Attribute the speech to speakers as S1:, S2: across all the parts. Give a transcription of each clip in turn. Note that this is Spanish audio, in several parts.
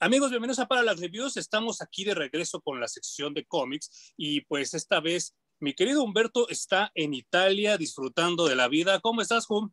S1: Amigos, bienvenidos a Para las Reviews. Estamos aquí de regreso con la sección de cómics y pues esta vez mi querido Humberto está en Italia disfrutando de la vida. ¿Cómo estás, Hum?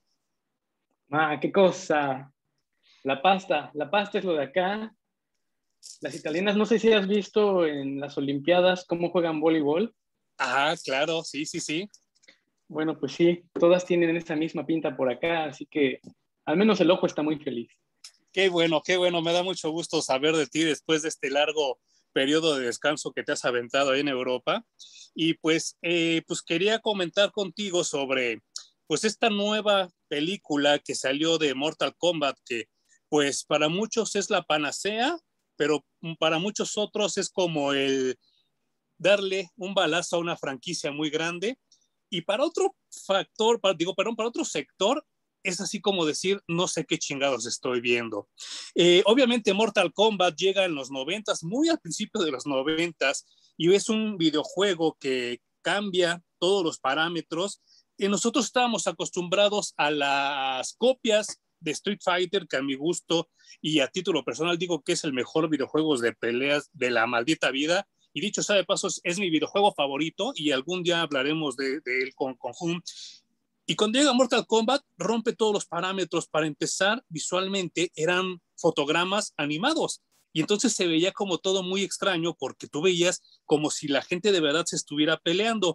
S2: Qué cosa. La pasta es lo de acá. Las italianas, no sé si has visto en las Olimpiadas cómo juegan voleibol.
S1: Ah, claro, sí, sí, sí.
S2: Bueno, pues sí, todas tienen esa misma pinta por acá, así que al menos el ojo está muy feliz.
S1: Qué bueno, me da mucho gusto saber de ti después de este largo periodo de descanso que te has aventado ahí en Europa. Y pues quería comentar contigo sobre pues esta nueva película que salió de Mortal Kombat, que pues para muchos es la panacea, pero para muchos otros es como el darle un balazo a una franquicia muy grande. Y para otro factor, para otro sector, es así como decir, no sé qué chingados estoy viendo. Obviamente Mortal Kombat llega en los 90s, muy al principio de los 90s, y es un videojuego que cambia todos los parámetros. Y nosotros estábamos acostumbrados a las copias de Street Fighter, que a mi gusto y a título personal digo que es el mejor videojuego de peleas de la maldita vida. Y dicho sea de paso, es mi videojuego favorito y algún día hablaremos de él con Hum. Y cuando llega Mortal Kombat, rompe todos los parámetros. Para empezar, visualmente eran fotogramas animados. Y entonces se veía como todo muy extraño porque tú veías como si la gente de verdad se estuviera peleando.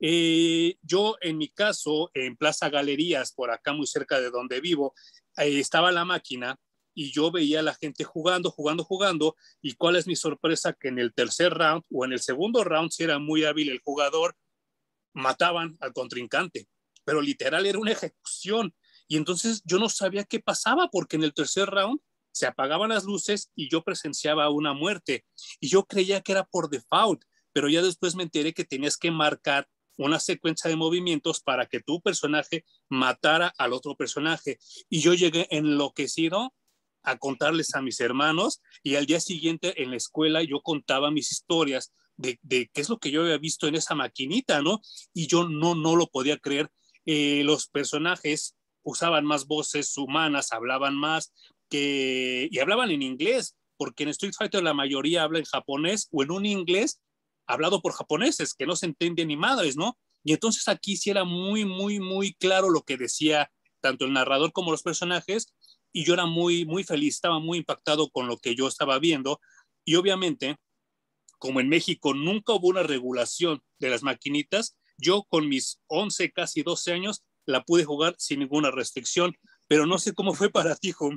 S1: Yo, en mi caso, en Plaza Galerías, por acá muy cerca de donde vivo, estaba la máquina y yo veía a la gente jugando. Y cuál es mi sorpresa, que en el tercer round o en el segundo round, si era muy hábil el jugador, mataban al contrincante, pero literal era una ejecución. Y entonces yo no sabía qué pasaba porque en el tercer round se apagaban las luces y yo presenciaba una muerte. Y yo creía que era por default, pero ya después me enteré que tenías que marcar una secuencia de movimientos para que tu personaje matara al otro personaje. Y yo llegué enloquecido a contarles a mis hermanos y al día siguiente en la escuela yo contaba mis historias de qué es lo que yo había visto en esa maquinita, ¿no? Y yo no lo podía creer. Los personajes usaban más voces humanas, hablaban más y hablaban en inglés, porque en Street Fighter la mayoría habla en japonés o en un inglés hablado por japoneses, que no se entiende ni madres, ¿no? Y entonces aquí sí era muy claro lo que decía tanto el narrador como los personajes, y yo era muy feliz, estaba muy impactado con lo que yo estaba viendo, y obviamente como en México nunca hubo una regulación de las maquinitas, yo con mis 11, casi 12 años, la pude jugar sin ninguna restricción, pero no sé cómo fue para ti, Hum.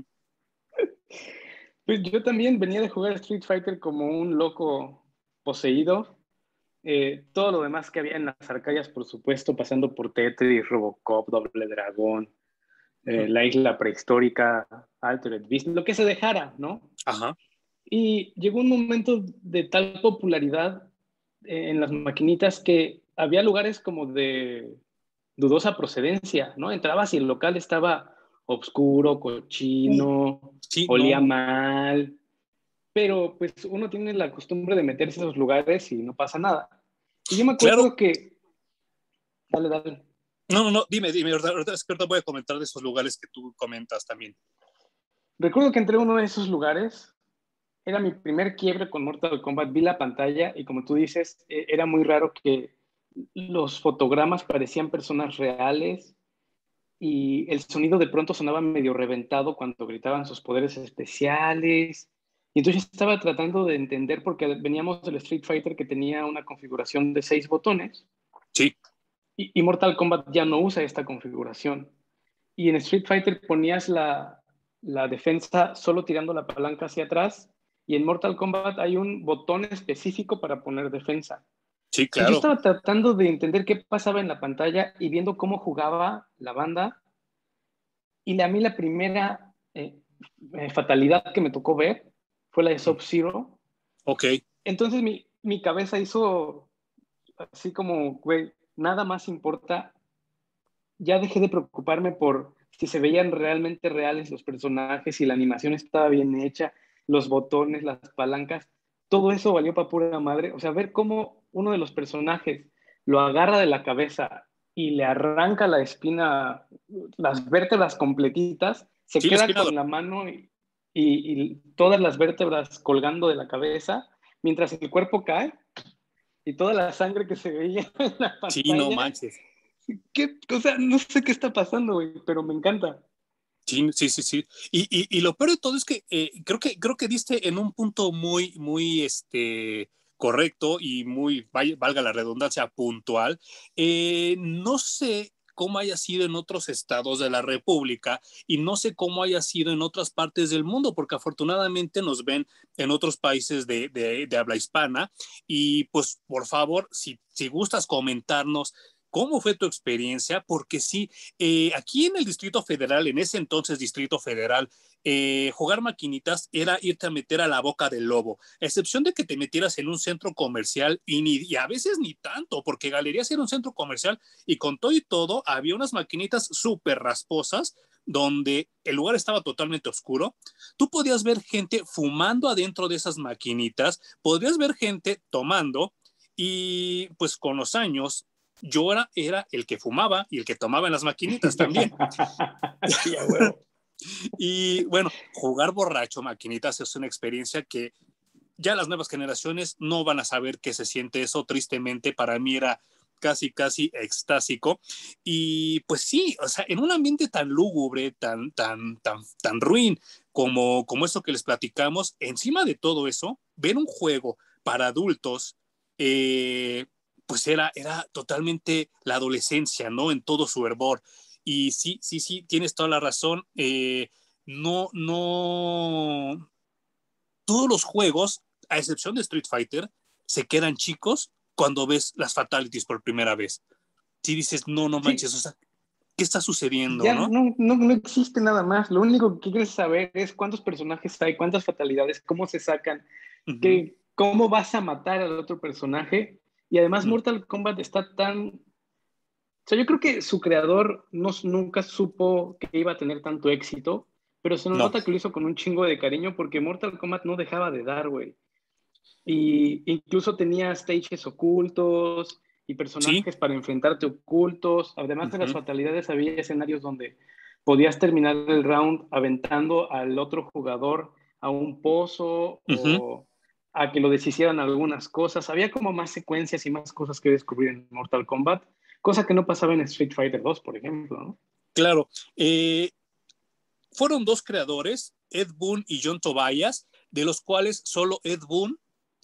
S2: Pues yo también venía de jugar Street Fighter como un loco poseído. Todo lo demás que había en las arcadias, por supuesto, pasando por Tetris, Robocop, Doble Dragón, la isla prehistórica, Altered Beast, lo que se dejara, ¿no?
S1: Ajá.
S2: Y llegó un momento de tal popularidad en las maquinitas que había lugares como de dudosa procedencia, ¿no? Entrabas y el local estaba oscuro, cochino,
S1: Sí,
S2: olía
S1: no.
S2: mal, pero pues uno tiene la costumbre de meterse a esos lugares y no pasa nada. Y yo me
S1: Claro.
S2: acuerdo que... Dale.
S1: No, dime, ahorita voy a comentar de esos lugares que tú comentas también.
S2: Recuerdo que entré a uno de esos lugares, era mi primer quiebre con Mortal Kombat, vi la pantalla y como tú dices, era muy raro que los fotogramas parecían personas reales y el sonido de pronto sonaba medio reventado cuando gritaban sus poderes especiales. Y entonces estaba tratando de entender porque veníamos del Street Fighter que tenía una configuración de 6 botones
S1: Sí,
S2: y Mortal Kombat ya no usa esta configuración. Y en Street Fighter ponías la defensa solo tirando la palanca hacia atrás y en Mortal Kombat hay un botón específico para poner defensa.
S1: sí,
S2: Y yo
S1: claro.
S2: estaba tratando de entender qué pasaba en la pantalla y viendo cómo jugaba la banda. Y a mí la primera fatalidad que me tocó ver fue la de Sub-Zero.
S1: Ok,
S2: Entonces mi cabeza hizo así como, güey, nada más importa. Ya dejé de preocuparme por si se veían realmente reales los personajes, si la animación estaba bien hecha, los botones, las palancas. Todo eso valió para pura madre. O sea, ver cómo uno de los personajes lo agarra de la cabeza y le arranca la espina, las vértebras completitas, se
S1: sí, la
S2: queda
S1: espina
S2: con
S1: dorsal.
S2: la mano y todas las vértebras colgando de la cabeza, mientras el cuerpo cae y toda la sangre que se veía en la
S1: Sí, no
S2: pantalla.
S1: manches.
S2: O sea, no sé qué está pasando, güey, pero me encanta.
S1: Sí, sí, sí, sí. Y lo peor de todo es que creo que diste en un punto muy, muy correcto y muy, valga la redundancia, puntual. No sé cómo haya sido en otros estados de la República y no sé cómo haya sido en otras partes del mundo, porque afortunadamente nos ven en otros países de habla hispana. Y pues, por favor, si gustas comentarnos cómo fue tu experiencia, porque sí, aquí en el Distrito Federal, en ese entonces Distrito Federal, jugar maquinitas era irte a meter a la boca del lobo, a excepción de que te metieras en un centro comercial y a veces ni tanto, porque Galerías era un centro comercial y con todo y todo había unas maquinitas súper rasposas donde el lugar estaba totalmente oscuro. Tú podías ver gente fumando adentro de esas maquinitas, podrías ver gente tomando y pues con los años yo era el que fumaba y el que tomaba en las maquinitas también.
S2: Sí, a huevo.
S1: Y bueno, jugar borracho maquinitas es una experiencia que ya las nuevas generaciones no van a saber qué se siente eso. Tristemente, para mí era casi, casi extásico. Y pues sí, o sea, en un ambiente tan lúgubre, tan ruin como eso que les platicamos, encima de todo eso, ver un juego para adultos, pues era totalmente la adolescencia, ¿no? En todo su hervor. Y sí, sí, sí, tienes toda la razón. No, todos los juegos, a excepción de Street Fighter, se quedan chicos cuando ves las fatalities por primera vez. Si dices, no, no
S2: Sí,
S1: manches, o sea, ¿qué está sucediendo,
S2: ya
S1: no?
S2: no existe nada más. Lo único que quieres saber es cuántos personajes hay, cuántas fatalidades, cómo se sacan,
S1: Uh-huh,
S2: cómo vas a matar al otro personaje. Y además
S1: uh-huh.
S2: Mortal Kombat está tan... O sea, yo creo que su creador nunca supo que iba a tener tanto éxito, pero se
S1: No,
S2: nota que lo hizo con un chingo de cariño porque Mortal Kombat no dejaba de dar, güey. Y incluso tenía stages ocultos y
S1: sí,
S2: personajes para enfrentarte ocultos. Además de las
S1: uh-huh,
S2: fatalidades, había escenarios donde podías terminar el round aventando al otro jugador a un pozo
S1: uh-huh.
S2: o a que lo deshicieran algunas cosas. Había como más secuencias y más cosas que descubrir en Mortal Kombat, cosa que no pasaba en Street Fighter 2, por ejemplo, ¿no?
S1: Claro. Fueron dos creadores, Ed Boon y John Tobias, de los cuales solo Ed Boon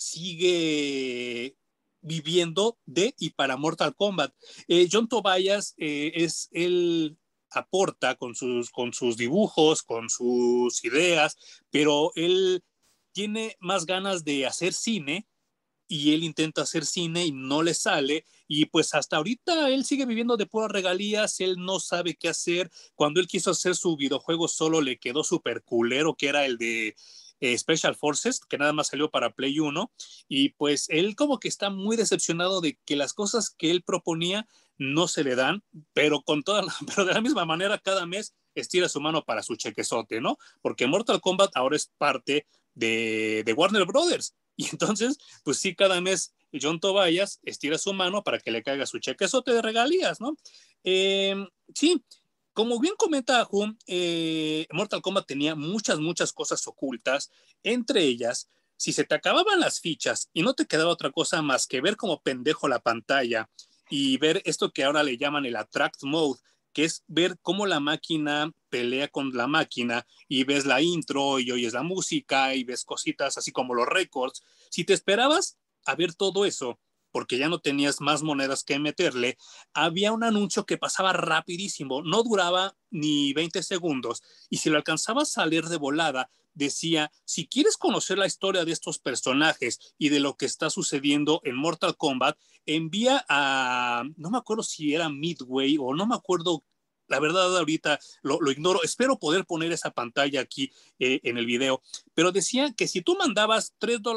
S1: sigue viviendo de y para Mortal Kombat. John Tobias es él aporta con sus dibujos, con sus ideas, pero él tiene más ganas de hacer cine y él intenta hacer cine y no le sale y pues hasta ahorita él sigue viviendo de puras regalías, él no sabe qué hacer. Cuando él quiso hacer su videojuego solo le quedó súper culero, que era el de Special Forces, que nada más salió para Play 1 y pues él como que está muy decepcionado de que las cosas que él proponía no se le dan, pero pero de la misma manera cada mes estira su mano para su chequezote, ¿no? Porque Mortal Kombat ahora es parte de Warner Brothers. Y entonces, pues sí, cada mes John Tobias estira su mano para que le caiga su chequezote de regalías, ¿no? Eh, sí, como bien comenta Hum, Mortal Kombat tenía muchas cosas ocultas, entre ellas, si se te acababan las fichas y no te quedaba otra cosa más que ver como pendejo la pantalla y ver esto que ahora le llaman el attract mode, que es ver cómo la máquina pelea con la máquina y ves la intro y oyes la música y ves cositas así como los récords. Si te esperabas a ver todo eso, porque ya no tenías más monedas que meterle, había un anuncio que pasaba rapidísimo, no duraba ni 20 segundos, y si lo alcanzabas a leer de volada, decía, si quieres conocer la historia de estos personajes y de lo que está sucediendo en Mortal Kombat, envía a, no me acuerdo si era Midway o no me acuerdo, la verdad ahorita lo ignoro, espero poder poner esa pantalla aquí en el video, pero decía que si tú mandabas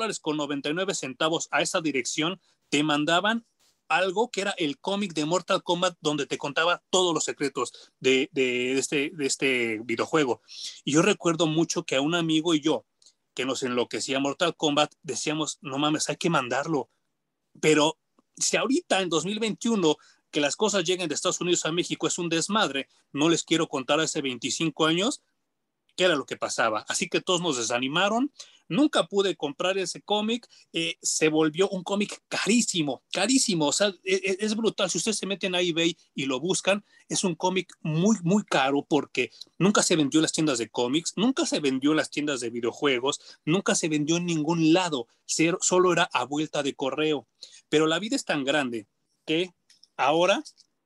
S1: $3.99 a esa dirección, te mandaban algo que era el cómic de Mortal Kombat donde te contaba todos los secretos de este videojuego. Y yo recuerdo mucho que a un amigo y yo, que nos enloquecía Mortal Kombat, decíamos, no mames, hay que mandarlo. Pero si ahorita en 2021 que las cosas lleguen de Estados Unidos a México es un desmadre, no les quiero contar hace 25 años qué era lo que pasaba. Así que todos nos desanimaron. Nunca pude comprar ese cómic. Se volvió un cómic carísimo, carísimo. O sea, es brutal. Si ustedes se meten a eBay y lo buscan, es un cómic muy, muy caro porque nunca se vendió en las tiendas de cómics, nunca se vendió en las tiendas de videojuegos, nunca se vendió en ningún lado. Solo era a vuelta de correo. Pero la vida es tan grande que ahora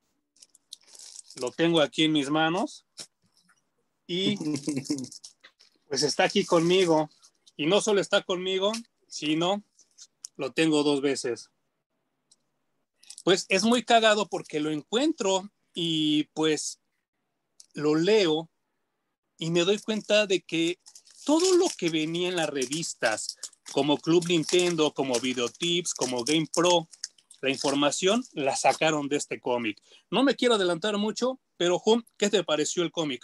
S1: lo tengo aquí en mis manos y pues está aquí conmigo. Y no solo está conmigo, sino lo tengo 2 veces. Pues es muy cagado porque lo encuentro y pues lo leo y me doy cuenta de que todo lo que venía en las revistas, como Club Nintendo, como Videotips, como Game Pro, la información la sacaron de este cómic. No me quiero adelantar mucho, pero Jun, ¿qué te pareció el cómic?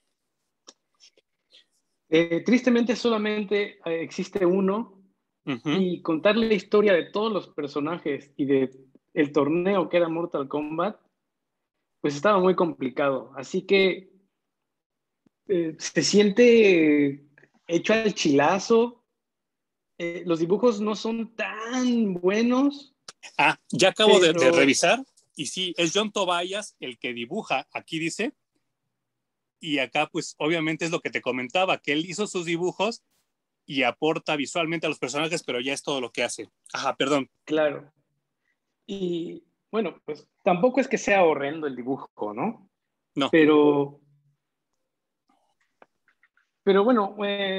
S2: Tristemente solamente existe uno, y contar la historia de todos los personajes y de el torneo que era Mortal Kombat, pues estaba muy complicado. Así que se siente hecho al chilazo. Los dibujos no son tan buenos,
S1: Ya acabo de
S2: pero
S1: revisar y sí, es John Tobias el que dibuja, aquí dice, y acá pues obviamente es lo que te comentaba, que él hizo sus dibujos y aporta visualmente a los personajes, pero ya es todo lo que hace. Ajá, perdón.
S2: claro. Y bueno, pues tampoco es que sea horrendo el dibujo, ¿no?
S1: No.
S2: Pero, pero bueno,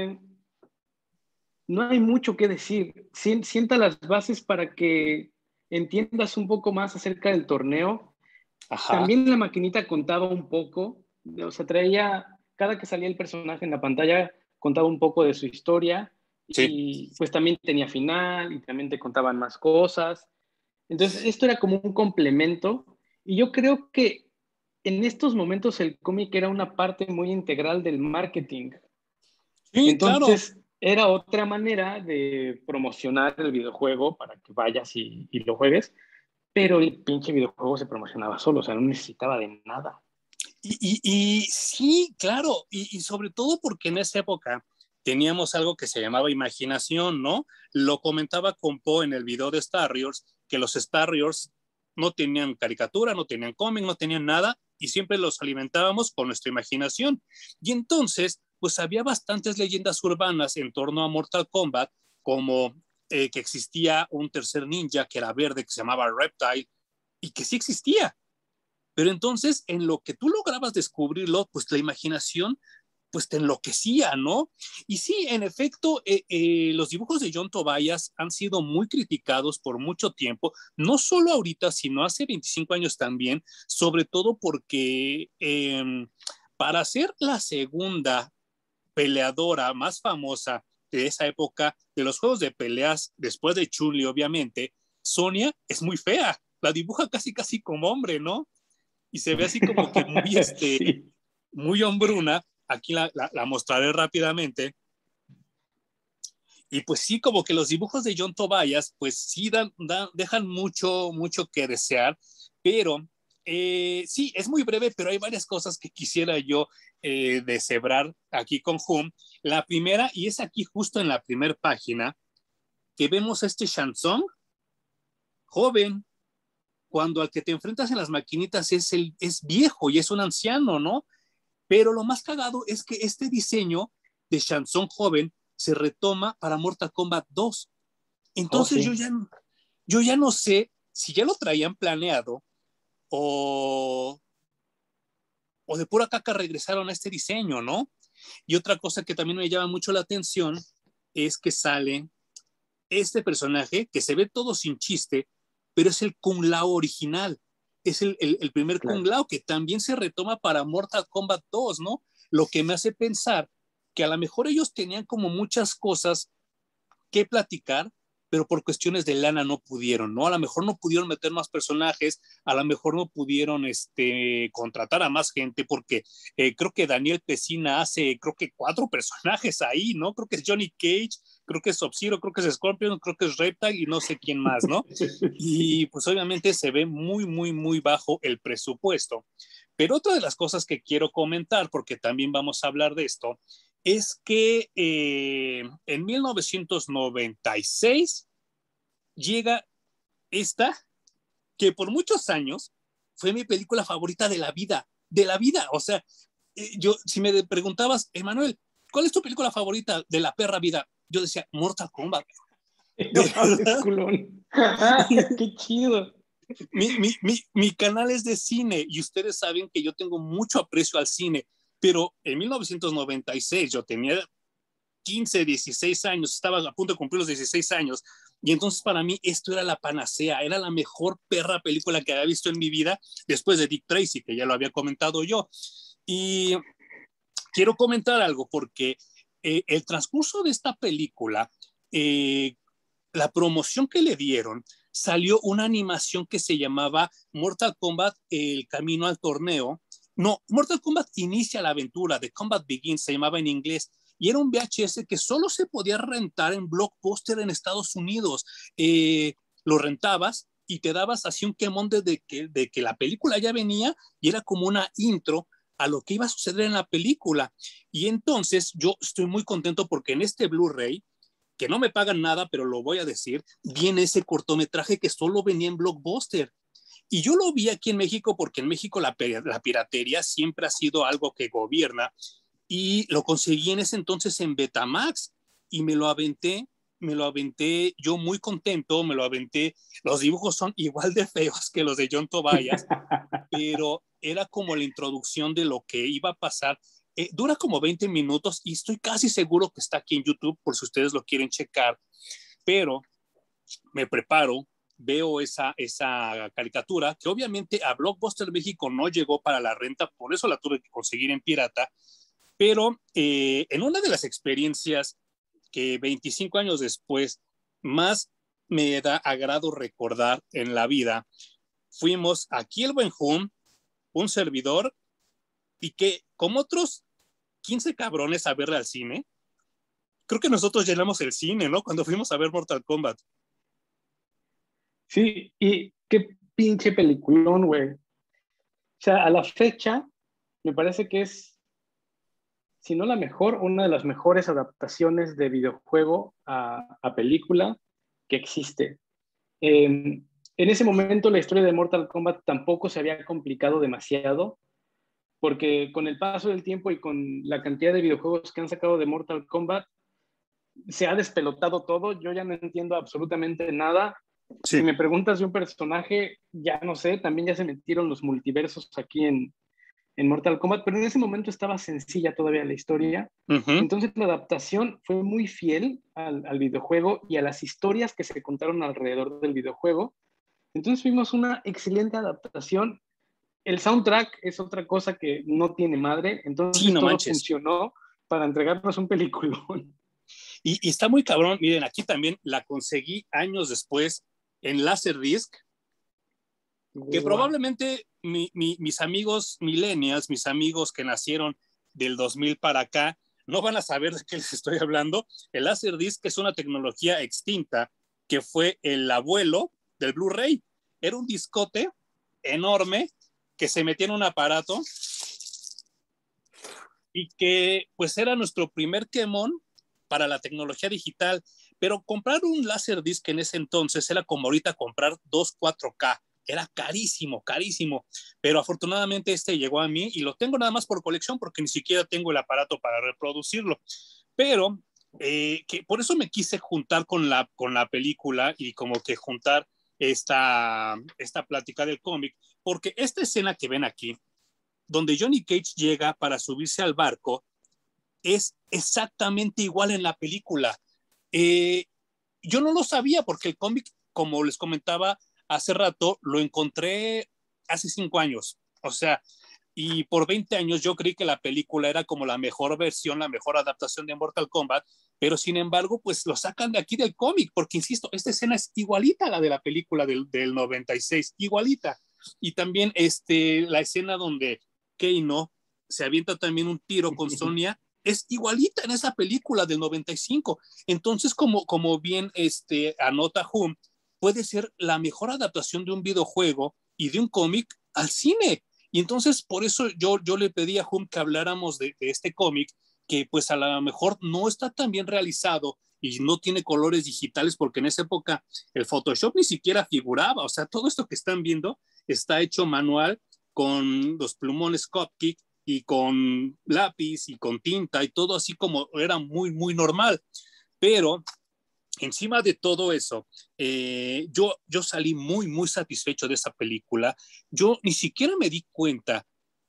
S2: no hay mucho que decir. Sienta las bases para que entiendas un poco más acerca del torneo.
S1: Ajá.
S2: También la maquinita contaba un poco, o sea, traía, cada que salía el personaje en la pantalla, contaba un poco de su historia
S1: Sí.
S2: y pues también tenía final y también te contaban más cosas. Entonces, esto era como un complemento y yo creo que en estos momentos el cómic era una parte muy integral del marketing.
S1: Sí, claro.
S2: Entonces, era otra manera de promocionar el videojuego para que vayas y lo juegues, pero el pinche videojuego se promocionaba solo, o sea, no necesitaba de nada.
S1: Y sí, claro, y sobre todo porque en esa época teníamos algo que se llamaba imaginación, ¿no? Lo comentaba con Poe en el video de Star Wars, que los Star Wars no tenían caricatura, no tenían cómic, no tenían nada, y siempre los alimentábamos con nuestra imaginación. Y entonces, pues había bastantes leyendas urbanas en torno a Mortal Kombat, como que existía un tercer ninja que era verde, que se llamaba Reptile, y que sí existía. Pero entonces, en lo que tú lograbas descubrirlo, pues la imaginación pues te enloquecía, ¿no? Y sí, en efecto, los dibujos de John Tobias han sido muy criticados por mucho tiempo, no solo ahorita, sino hace 25 años también, sobre todo porque para ser la segunda peleadora más famosa de esa época, de los juegos de peleas, después de Chun-Li, obviamente, Sonia es muy fea, la dibuja casi, casi como hombre, ¿no? Y se ve así como que muy,
S2: Sí.
S1: muy hombruna. Aquí la mostraré rápidamente. Y pues sí, como que los dibujos de John Tobias, pues sí dejan mucho, mucho que desear, pero sí, es muy breve, pero hay varias cosas que quisiera yo deshebrar aquí con Hum. La primera, y es aquí justo en la primera página, que vemos a este Shansong joven, cuando al que te enfrentas en las maquinitas es viejo y es un anciano, ¿no? Pero lo más cagado es que este diseño de Shansong joven se retoma para Mortal Kombat 2.
S2: Oh,
S1: Entonces
S2: sí.
S1: yo ya no sé si ya lo traían planeado o, o de pura caca regresaron a este diseño, ¿no? Y otra cosa que también me llama mucho la atención es que sale este personaje que se ve todo sin chiste, pero es el Kung Lao original. Es el primer Kung
S2: Claro.
S1: Lao que también se retoma para Mortal Kombat 2, ¿no? Lo que me hace pensar que a lo mejor ellos tenían como muchas cosas que platicar, pero por cuestiones de lana no pudieron, ¿no? A lo mejor no pudieron meter más personajes, a lo mejor no pudieron contratar a más gente, porque creo que Daniel Pesina hace, creo que 4 personajes ahí, ¿no? Creo que es Johnny Cage, creo que es Sub-Zero, creo que es Scorpion, creo que es Reptile y no sé quién más, ¿no?
S2: Sí.
S1: Y pues obviamente se ve muy, muy, muy bajo el presupuesto. Pero otra de las cosas que quiero comentar, porque también vamos a hablar de esto, es que en 1996 llega esta, que por muchos años fue mi película favorita de la vida. O sea, yo, si me preguntabas, Emanuel, ¿cuál es tu película favorita de la perra vida? Yo decía, Mortal Kombat.
S2: No
S1: De
S2: hables,
S1: verdad.
S2: culón. Qué chido.
S1: Mi canal es de cine y ustedes saben que yo tengo mucho aprecio al cine, pero en 1996 yo tenía 15, 16 años, estaba a punto de cumplir los 16 años, y entonces para mí esto era la panacea, era la mejor perra película que había visto en mi vida, después de Dick Tracy, que ya lo había comentado yo. Y quiero comentar algo, porque el transcurso de esta película, eh, la promoción que le dieron, salió una animación que se llamaba Mortal Kombat, El Camino al Torneo. No, Mortal Kombat Inicia la Aventura, The Combat Begins, se llamaba en inglés, y era un VHS que solo se podía rentar en Blockbuster en Estados Unidos. Lo rentabas y te dabas así un quemón de que la película ya venía, y era como una intro a lo que iba a suceder en la película. Y entonces yo estoy muy contento porque en este Blu-ray, que no me pagan nada, pero lo voy a decir, viene ese cortometraje que solo venía en Blockbuster. Y yo lo vi aquí en México porque en México la piratería siempre ha sido algo que gobierna, y lo conseguí en ese entonces en Betamax y me lo aventé yo muy contento, me lo aventé. Los dibujos son igual de feos que los de John Tobias, pero era como la introducción de lo que iba a pasar. Dura como 20 minutos y estoy casi seguro que está aquí en YouTube por si ustedes lo quieren checar, pero me preparo, veo esa caricatura, que obviamente a Blockbuster México no llegó para la renta, por eso la tuve que conseguir en pirata, pero en una de las experiencias que 25 años después más me da agrado recordar en la vida, fuimos aquí el Buen Hum, un servidor, y que como otros 15 cabrones a verla al cine, creo que nosotros llenamos el cine, ¿no? Cuando fuimos a ver Mortal Kombat.
S2: Sí, y qué pinche peliculón, güey. O sea, a la fecha, me parece que es, si no la mejor, una de las mejores adaptaciones de videojuego a película que existe. En ese momento la historia de Mortal Kombat tampoco se había complicado demasiado, porque con el paso del tiempo y con la cantidad de videojuegos que han sacado de Mortal Kombat, se ha despelotado todo. Yo ya no entiendo absolutamente nada. Si
S1: Sí.
S2: me preguntas de un personaje, ya no sé, también ya se metieron los multiversos aquí en Mortal Kombat, pero en ese momento estaba sencilla todavía la historia.
S1: Uh-huh.
S2: Entonces la adaptación fue muy fiel al videojuego y a las historias que se contaron alrededor del videojuego. Entonces vimos una excelente adaptación. El soundtrack es otra cosa que no tiene madre,
S1: Sí,
S2: entonces
S1: no
S2: todo
S1: manches.
S2: funcionó para entregarnos un peliculón.
S1: Y está muy cabrón. Miren, aquí también la conseguí años después en Laserdisc, que
S2: Wow.
S1: probablemente mis amigos millennials, mis amigos que nacieron del 2000 para acá, no van a saber de qué les estoy hablando. El Laserdisc es una tecnología extinta que fue el abuelo del Blu-ray. Era un discote enorme que se metía en un aparato y que pues era nuestro primer quemón para la tecnología digital. Pero comprar un Laserdisc en ese entonces era como ahorita comprar dos 4K. Era carísimo, carísimo. Pero afortunadamente este llegó a mí y lo tengo nada más por colección porque ni siquiera tengo el aparato para reproducirlo. Pero que por eso me quise juntar con la película y como que juntar esta plática del cómic, porque esta escena que ven aquí, donde Johnny Cage llega para subirse al barco, es exactamente igual en la película. Eh, yo no lo sabía porque el cómic, como les comentaba hace rato, lo encontré hace 5 años. O sea, y por 20 años yo creí que la película era como la mejor versión, la mejor adaptación de Mortal Kombat, pero sin embargo, pues lo sacan de aquí del cómic, porque insisto, esta escena es igualita a la de la película del 96, igualita. Y también la escena donde Keino se avienta también un tiro con Sonia, es igualita en esa película del 95. Entonces, como bien anota Hum, puede ser la mejor adaptación de un videojuego y de un cómic al cine. Y entonces, por eso yo le pedí a Hum que habláramos de este cómic, que pues a lo mejor no está tan bien realizado y no tiene colores digitales, porque en esa época el Photoshop ni siquiera figuraba. O sea, todo esto que están viendo está hecho manual con los plumones Copkick y con lápiz y con tinta y todo así como era muy, muy normal. Pero encima de todo eso, yo salí muy, muy satisfecho de esa película. Yo ni siquiera me di cuenta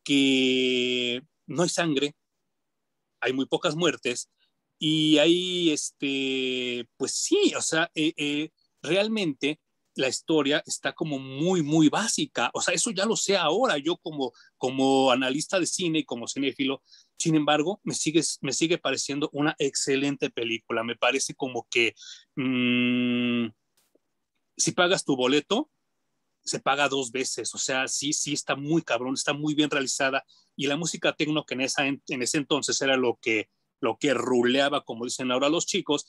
S1: que no hay sangre, hay muy pocas muertes y hay, pues sí, o sea, realmente la historia está como muy, muy básica. O sea, eso ya lo sé ahora, yo como analista de cine y como cinéfilo. Sin embargo, me sigue pareciendo una excelente película. Me parece como que mmm, si pagas tu boleto, se paga dos veces. O sea, sí, sí, está muy cabrón, está muy bien realizada. Y la música tecno, que en ese entonces era lo que ruleaba, como dicen ahora los chicos,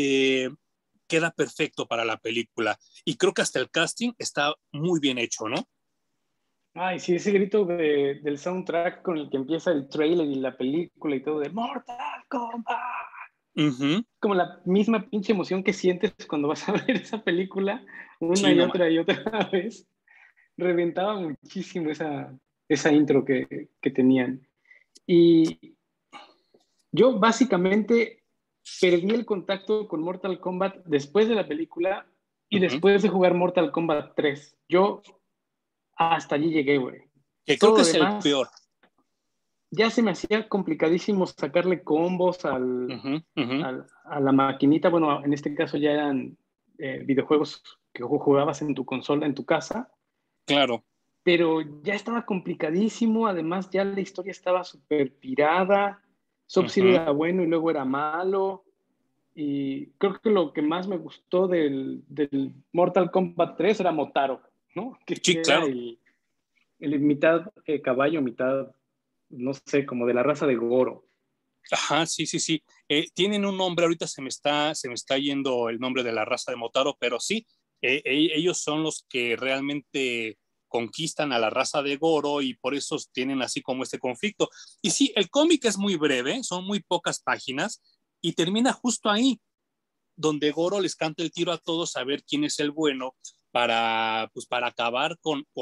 S1: queda perfecto para la película. Y creo que hasta el casting está muy bien hecho, ¿no?
S2: Ay, sí, ese grito del soundtrack con el que empieza el trailer y la película y todo de Mortal Kombat.
S1: Uh-huh.
S2: Como la misma pinche emoción que sientes cuando vas a ver esa película una
S1: Sí,
S2: y otra vez. Reventaba muchísimo esa intro que tenían. Y yo básicamente perdí el contacto con Mortal Kombat después de la película y
S1: uh-huh.
S2: después de jugar Mortal Kombat 3. Yo hasta allí llegué, güey.
S1: Que creo
S2: Todo
S1: que
S2: lo
S1: es el
S2: demás
S1: peor.
S2: ya se me hacía complicadísimo sacarle combos
S1: Uh-huh, uh-huh.
S2: a la maquinita. Bueno, en este caso ya eran videojuegos que jugabas en tu consola, en tu casa,
S1: Claro.
S2: pero ya estaba complicadísimo. Además, ya la historia estaba súper pirada. Sub-Zero
S1: Uh-huh.
S2: era bueno y luego era malo. Y creo que lo que más me gustó del Mortal Kombat 3 era Motaro, ¿no?
S1: Sí,
S2: Que era
S1: claro.
S2: el mitad caballo, mitad, no sé, como de la raza de Goro.
S1: Ajá, sí, sí, sí. Tienen un nombre, ahorita se me está yendo el nombre de la raza de Motaro, pero sí, ellos son los que realmente conquistan a la raza de Goro y por eso tienen así como este conflicto. Y sí, el cómic es muy breve, son muy pocas páginas y termina justo ahí, donde Goro les canta el tiro a todos a ver quién es el bueno pues, para acabar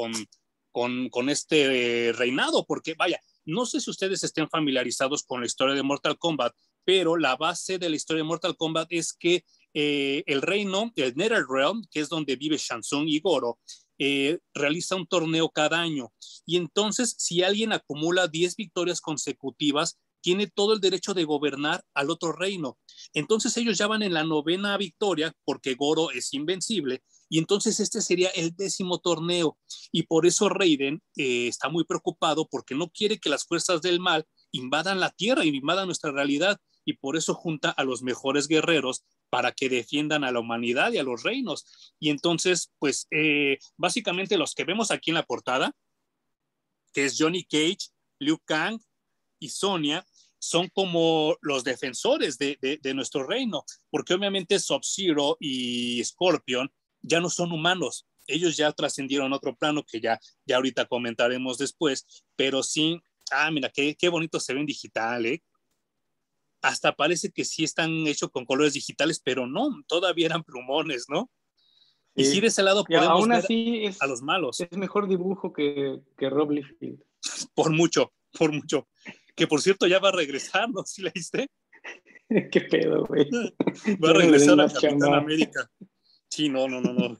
S1: con este reinado, porque vaya, no sé si ustedes estén familiarizados con la historia de Mortal Kombat, pero la base de la historia de Mortal Kombat es que el reino, el NetherRealm, que es donde vive Shang Tsung y Goro, realiza un torneo cada año. Y entonces, si alguien acumula 10 victorias consecutivas, tiene todo el derecho de gobernar al otro reino. Entonces ellos ya van en la novena victoria porque Goro es invencible y entonces este sería el 10º torneo y por eso Raiden está muy preocupado porque no quiere que las fuerzas del mal invadan la tierra y invadan nuestra realidad y por eso junta a los mejores guerreros para que defiendan a la humanidad y a los reinos. Y entonces, pues básicamente los que vemos aquí en la portada, que es Johnny Cage, Liu Kang y Sonia, son como los defensores de nuestro reino, porque obviamente Sub-Zero y Scorpion ya no son humanos, ellos ya trascendieron otro plano que ya ahorita comentaremos después, pero sí, mira, qué bonito se ve en digital, ¿eh? Hasta parece que sí están hechos con colores digitales, pero no, todavía eran plumones, ¿no? Y sí,
S2: Sí.
S1: de ese lado
S2: Y
S1: podemos
S2: aún
S1: ver
S2: así
S1: a los malos,
S2: es mejor dibujo que Rob Liefeld.
S1: por mucho, por mucho. Que por cierto ya va a regresar, ¿no? ¿Sí leíste?
S2: Qué pedo, güey.
S1: Va a
S2: Ya no le den
S1: regresar a
S2: más
S1: Capitán
S2: chamba.
S1: América. Sí, no, no, no, no.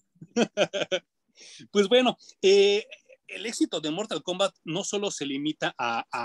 S1: Pues bueno, el éxito de Mortal Kombat no solo se limita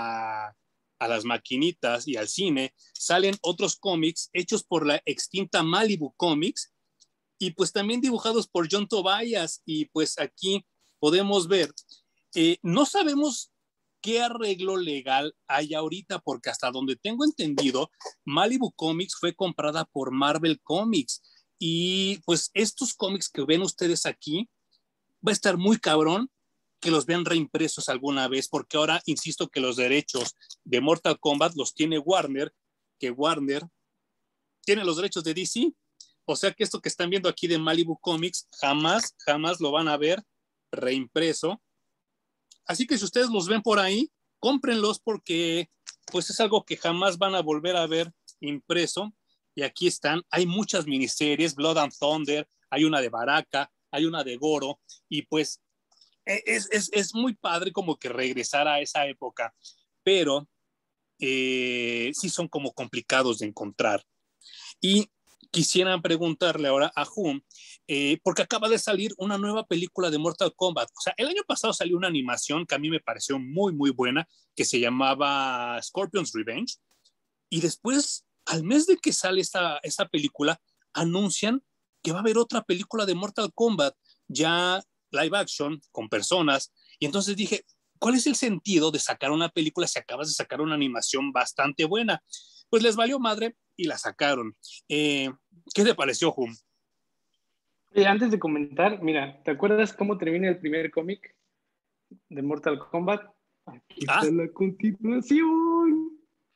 S1: a las maquinitas y al cine, salen otros cómics hechos por la extinta Malibu Comics y pues también dibujados por John Tobias y pues aquí podemos ver, no sabemos qué arreglo legal hay ahorita, porque hasta donde tengo entendido, Malibu Comics fue comprada por Marvel Comics y pues estos cómics que ven ustedes aquí va a estar muy cabrón que los vean reimpresos alguna vez, porque ahora insisto que los derechos de Mortal Kombat los tiene Warner, que Warner tiene los derechos de DC, o sea que esto que están viendo aquí de Malibu Comics jamás, jamás lo van a ver reimpreso. Así que si ustedes los ven por ahí, cómprenlos porque pues es algo que jamás van a volver a ver impreso. Y aquí están, hay muchas miniseries, Blood and Thunder, hay una de Baraka, hay una de Goro, y pues es muy padre como que regresar a esa época, pero sí son como complicados de encontrar. Y quisiera preguntarle ahora a Hum, porque acaba de salir una nueva película de Mortal Kombat. O sea, el año pasado salió una animación que a mí me pareció muy, muy buena, que se llamaba Scorpion's Revenge. Y después, al mes de que sale esta película, anuncian que va a haber otra película de Mortal Kombat, ya live action, con personas. Y entonces dije, ¿cuál es el sentido de sacar una película si acabas de sacar una animación bastante buena? Pues les valió madre y la sacaron. ¿Qué te pareció, Hum?
S2: Antes de comentar, mira, ¿te acuerdas cómo termina el primer cómic de Mortal Kombat? Aquí está
S1: Ah,
S2: la continuación.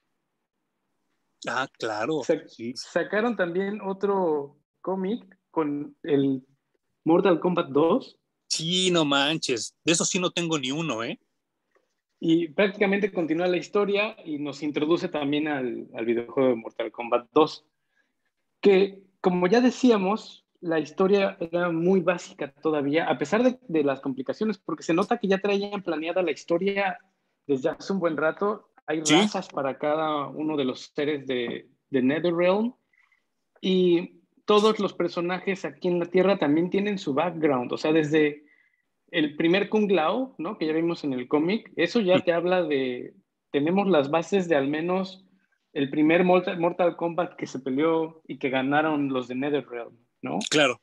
S1: claro. Sí.
S2: Sacaron también otro cómic con el Mortal Kombat 2
S1: Sí, no manches. De eso sí no tengo ni uno, ¿eh?
S2: y prácticamente continúa la historia y nos introduce también al videojuego de Mortal Kombat 2, que como ya decíamos, la historia era muy básica todavía, a pesar de las complicaciones, porque se nota que ya traían planeada la historia desde hace un buen rato. Hay
S1: Sí,
S2: razas para cada uno de los seres de NetherRealm y todos los personajes aquí en la Tierra también tienen su background, o sea, desde el primer Kung Lao, ¿no? Que ya vimos en el cómic, eso ya te habla de, tenemos las bases de al menos el primer Mortal Kombat que se peleó y que ganaron los de NetherRealm, ¿no?
S1: claro.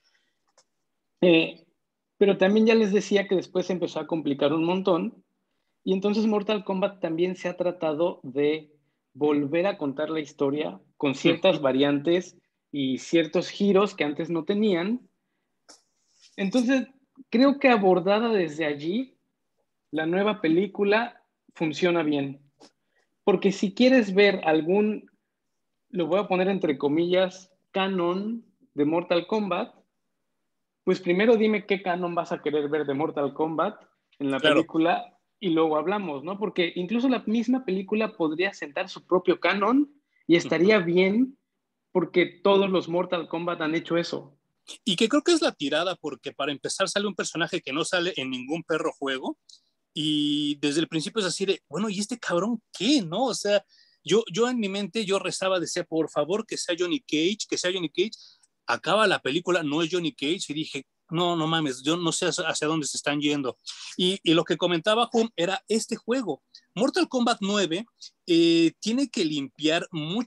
S2: Eh, pero también ya les decía que después se empezó a complicar un montón y entonces Mortal Kombat también se ha tratado de volver a contar la historia con ciertas variantes y ciertos giros que antes no tenían. Entonces, creo que abordada desde allí, la nueva película funciona bien. Porque si quieres ver algún, lo voy a poner entre comillas, canon de Mortal Kombat, pues primero dime qué canon vas a querer ver de Mortal Kombat en la
S1: Claro.
S2: película y luego hablamos, ¿no? Porque incluso la misma película podría sentar su propio canon y estaría bien porque todos los Mortal Kombat han hecho eso.
S1: Y que creo que es la tirada, porque para empezar sale un personaje que no sale en ningún perro juego, y desde el principio es así de, bueno, ¿y este cabrón qué? ¿No? O sea, yo en mi mente, yo rezaba, decía, por favor, que sea Johnny Cage, que sea Johnny Cage. Acaba la película, no es Johnny Cage, y dije, no, no mames, yo no sé hacia dónde se están yendo. Y lo que comentaba Hum era este juego. Mortal Kombat 9 tiene que limpiar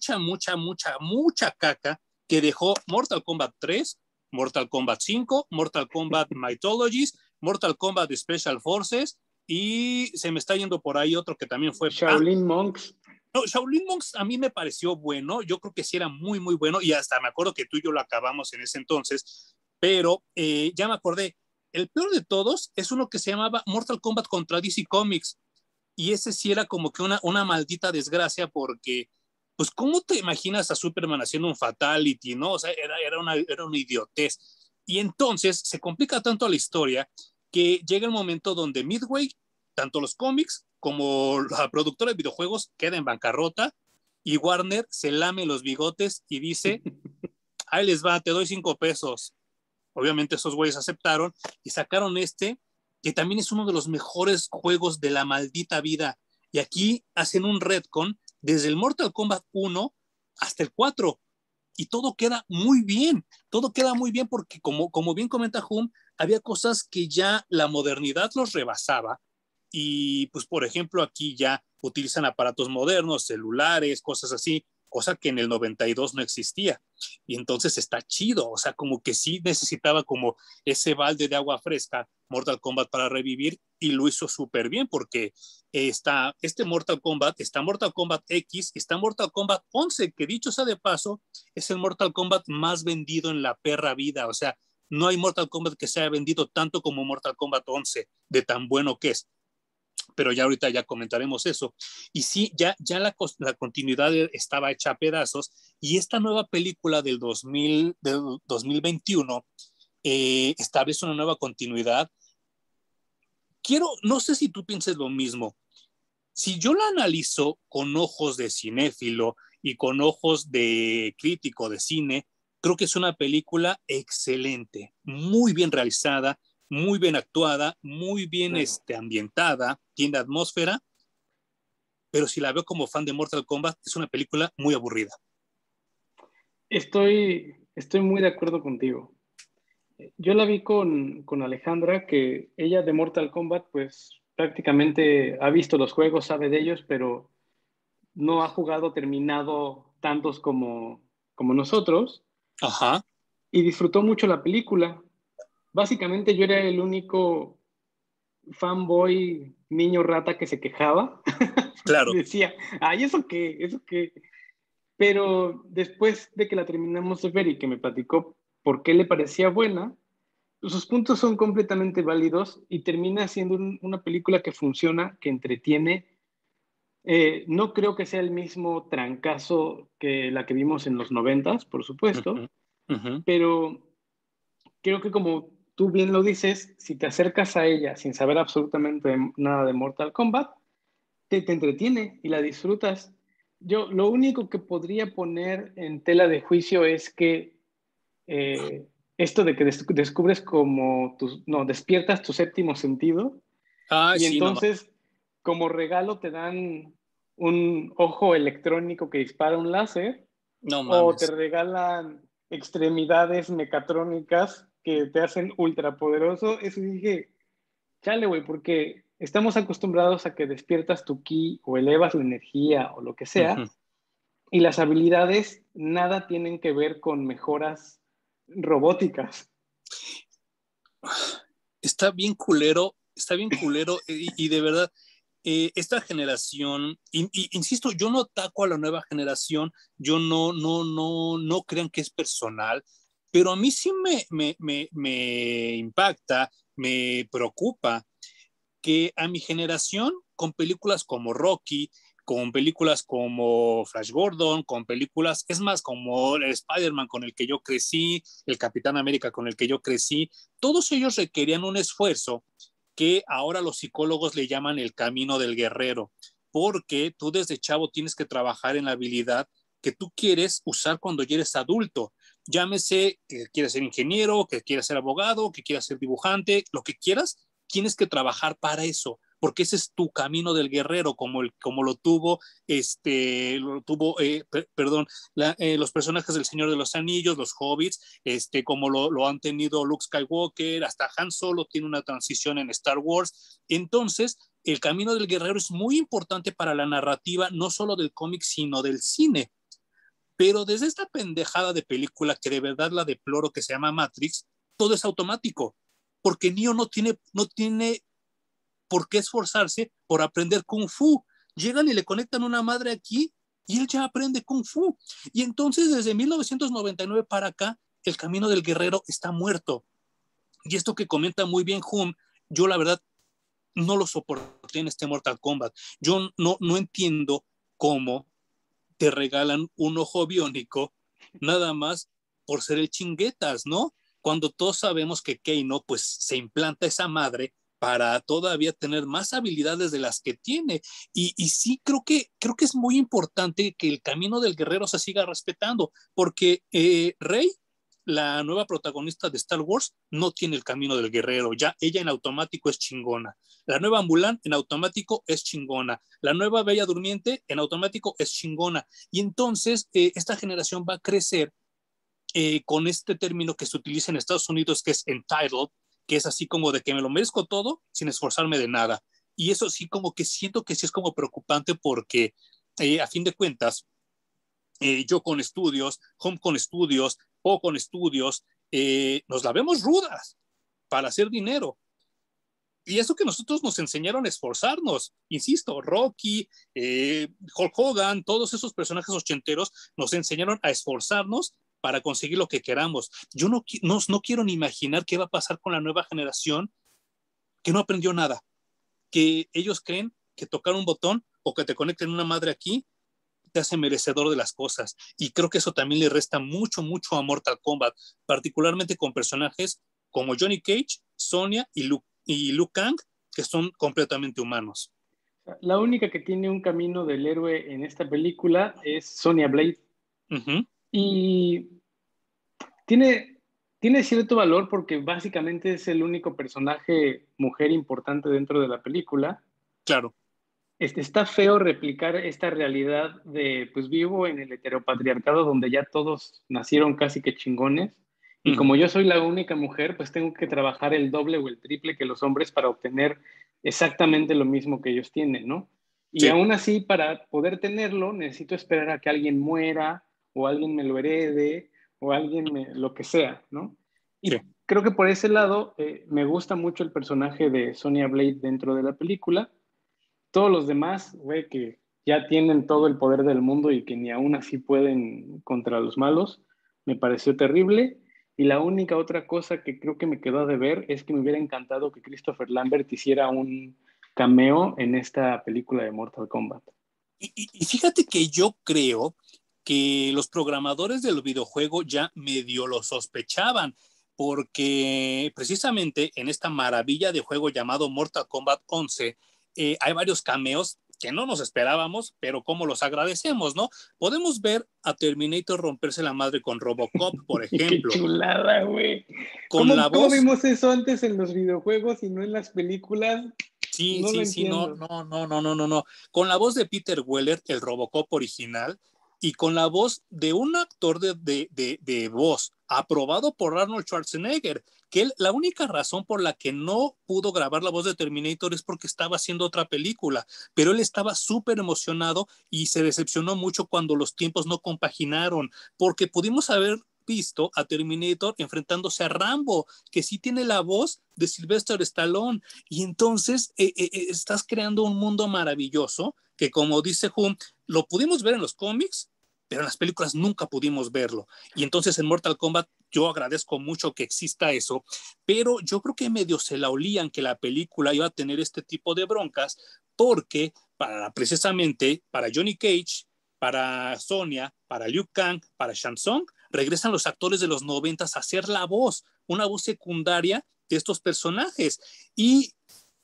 S1: mucha caca que dejó Mortal Kombat 3, Mortal Kombat 5, Mortal Kombat Mythologies, Mortal Kombat Special Forces, y se me está yendo por ahí otro que también fue...
S2: Shaolin Monks.
S1: No, Shaolin Monks a mí me pareció bueno, yo creo que sí era muy, muy bueno, y hasta me acuerdo que tú y yo lo acabamos en ese entonces, pero ya me acordé, el peor de todos es uno que se llamaba Mortal Kombat contra DC Comics, y ese sí era como que una maldita desgracia, porque, pues, ¿cómo te imaginas a Superman haciendo un fatality, no? O sea, era una idiotez. Y entonces se complica tanto la historia que llega el momento donde Midway, tanto los cómics como la productora de videojuegos, queda en bancarrota, y Warner se lame los bigotes y dice, ahí les va, te doy 5 pesos. Obviamente esos güeyes aceptaron y sacaron este, que también es uno de los mejores juegos de la maldita vida. Y aquí hacen un retcon desde el Mortal Kombat 1 hasta el 4. Y todo queda muy bien porque como bien comenta Hum, había cosas que ya la modernidad los rebasaba. Y pues por ejemplo aquí ya utilizan aparatos modernos, celulares, cosas así, cosa que en el 92 no existía. Y entonces está chido, o sea, como que sí necesitaba como ese balde de agua fresca Mortal Kombat para revivir, y lo hizo súper bien porque está este Mortal Kombat, está Mortal Kombat X, está Mortal Kombat 11, que dicho sea de paso, es el Mortal Kombat más vendido en la perra vida, o sea, no hay Mortal Kombat que se haya vendido tanto como Mortal Kombat 11, de tan bueno que es, pero ya ahorita ya comentaremos eso. Y sí, ya la continuidad estaba hecha a pedazos, y esta nueva película del 2021 establece una nueva continuidad. No sé si tú pienses lo mismo, Si yo la analizo con ojos de cinéfilo y con ojos de crítico de cine, creo que es una película excelente, muy bien realizada, muy bien actuada, muy bien
S2: Claro.
S1: ambientada, tiene atmósfera, pero si la veo como fan de Mortal Kombat, es una película muy aburrida.
S2: Estoy muy de acuerdo contigo. Yo la vi con Alejandra, que ella de Mortal Kombat, pues prácticamente ha visto los juegos, sabe de ellos, pero no ha jugado, terminado tantos como nosotros,
S1: Ajá,
S2: y disfrutó mucho la película. Básicamente yo era el único fanboy niño rata que se quejaba, porque
S1: claro.
S2: decía, ay, ¿eso qué? ¿Eso qué? Pero después de que la terminamos de ver y que me platicó por qué le parecía buena, sus puntos son completamente válidos y termina siendo una película que funciona, que entretiene. No creo que sea el mismo trancazo que la que vimos en los noventas, por supuesto,
S1: Uh-huh, uh-huh.
S2: pero creo que como tú bien lo dices, si te acercas a ella sin saber absolutamente nada de Mortal Kombat, te entretiene y la disfrutas. Yo lo único que podría poner en tela de juicio es que eh, esto de que descubres como no, despiertas tu séptimo sentido
S1: Ah,
S2: y
S1: sí, no,
S2: entonces como regalo te dan un ojo electrónico que dispara un láser
S1: no
S2: o te
S1: mames.
S2: regalan extremidades mecatrónicas que te hacen ultrapoderoso. Eso dije, chale, güey, porque estamos acostumbrados a que despiertas tu ki o elevas la energía o lo que sea,
S1: Uh-huh.
S2: y las habilidades nada tienen que ver con mejoras robóticas.
S1: Está bien culero y de verdad, esta generación, insisto, yo no ataco a la nueva generación, yo no crean que es personal, pero a mí sí me impacta, me preocupa que a mi generación, con películas como Rocky, con películas como Flash Gordon, con películas, es más, como el Spider-Man con el que yo crecí, el Capitán América con el que yo crecí, todos ellos requerían un esfuerzo que ahora los psicólogos le llaman el camino del guerrero, porque tú desde chavo tienes que trabajar en la habilidad que tú quieres usar cuando ya eres adulto. Llámese que quieras ser ingeniero, que quieras ser abogado, que quieras ser dibujante, lo que quieras, tienes que trabajar para eso, porque ese es tu camino del guerrero, como lo tuvo, perdón, los personajes del Señor de los Anillos, los hobbits, como lo han tenido Luke Skywalker, hasta Han Solo tiene una transición en Star Wars. Entonces, el camino del guerrero es muy importante para la narrativa, no solo del cómic, sino del cine. Pero desde esta pendejada de película que de verdad la deploro, que se llama Matrix, todo es automático, porque Neo no tiene por qué esforzarse por aprender Kung Fu. Llegan y le conectan una madre aquí y él ya aprende Kung Fu. Y entonces desde 1999 para acá, el camino del guerrero está muerto. Y esto que comenta muy bien Hum, yo la verdad no lo soporté en este Mortal Kombat. Yo no entiendo cómo te regalan un ojo biónico nada más por ser el chinguetas, ¿no? Cuando todos sabemos que Keino pues se implanta esa madre para todavía tener más habilidades de las que tiene. Y sí, creo que es muy importante que el camino del guerrero se siga respetando, porque Rey, la nueva protagonista de Star Wars, no tiene el camino del guerrero, ya ella en automático es chingona. La nueva Mulan en automático es chingona. La nueva Bella Durmiente en automático es chingona. Y entonces esta generación va a crecer con este término que se utiliza en Estados Unidos, que es entitled, que es así como de que me lo merezco todo sin esforzarme de nada. Y eso sí, como que siento que sí es como preocupante porque a fin de cuentas, yo con estudios, Home con estudios, O con estudios, nos la vemos rudas para hacer dinero. Y eso que nosotros nos enseñaron a esforzarnos, insisto, Rocky, Hulk Hogan, todos esos personajes ochenteros nos enseñaron a esforzarnos para conseguir lo que queramos. Yo no quiero ni imaginar qué va a pasar con la nueva generación que no aprendió nada, que ellos creen que tocar un botón o que te conecten una madre aquí te hace merecedor de las cosas. Y creo que eso también le resta mucho, mucho a Mortal Kombat, particularmente con personajes como Johnny Cage, Sonya y Liu Kang, que son completamente humanos.
S2: La única que tiene un camino del héroe en esta película es Sonya Blade.
S1: Ujú,
S2: Y tiene, tiene cierto valor porque básicamente es el único personaje mujer importante dentro de la película.
S1: claro.
S2: Está feo replicar esta realidad de, pues vivo en el heteropatriarcado donde ya todos nacieron casi que chingones. Y
S1: Ujú,
S2: como yo soy la única mujer, pues tengo que trabajar el doble o el triple que los hombres para obtener exactamente lo mismo que ellos tienen, ¿no? Y
S1: sí,
S2: aún así, para poder tenerlo, necesito esperar a que alguien muera o alguien me lo herede o alguien me, lo que sea, ¿no?
S1: sí.
S2: Y creo que por ese lado me gusta mucho el personaje de Sonya Blade dentro de la película. Todos los demás, güey, que ya tienen todo el poder del mundo y que ni aún así pueden contra los malos, me pareció terrible. Y la única otra cosa que creo que me quedó a deber es que me hubiera encantado que Christopher Lambert hiciera un cameo en esta película de Mortal Kombat.
S1: Y fíjate que yo creo que los programadores del videojuego ya medio lo sospechaban, porque precisamente en esta maravilla de juego llamado Mortal Kombat 11 hay varios cameos que no nos esperábamos, pero como los agradecemos, ¿no? Podemos ver a Terminator romperse la madre con Robocop, por
S2: ¡Qué
S1: ejemplo,
S2: chulada, güey!
S1: con la
S2: Cómo
S1: voz.
S2: vimos eso antes en los videojuegos y no en las películas?
S1: Sí,
S2: No lo
S1: sí, sí, no,
S2: entiendo.
S1: no, no, no, no, no, no. Con la voz de Peter Weller, el Robocop original, y con la voz de un actor de voz aprobado por Arnold Schwarzenegger, que él, la única razón por la que no pudo grabar la voz de Terminator es porque estaba haciendo otra película, pero él estaba súper emocionado y se decepcionó mucho cuando los tiempos no compaginaron, porque pudimos haber visto a Terminator enfrentándose a Rambo, que sí tiene la voz de Sylvester Stallone, y entonces estás creando un mundo maravilloso que, como dice Hum, lo pudimos ver en los cómics, pero en las películas nunca pudimos verlo. Y entonces en Mortal Kombat yo agradezco mucho que exista eso, pero yo creo que medio se la olían que la película iba a tener este tipo de broncas, porque precisamente para Johnny Cage, para Sonya, para Liu Kang, para Shang Tsung, regresan los actores de los 90 a hacer la voz, una voz secundaria de estos personajes. Y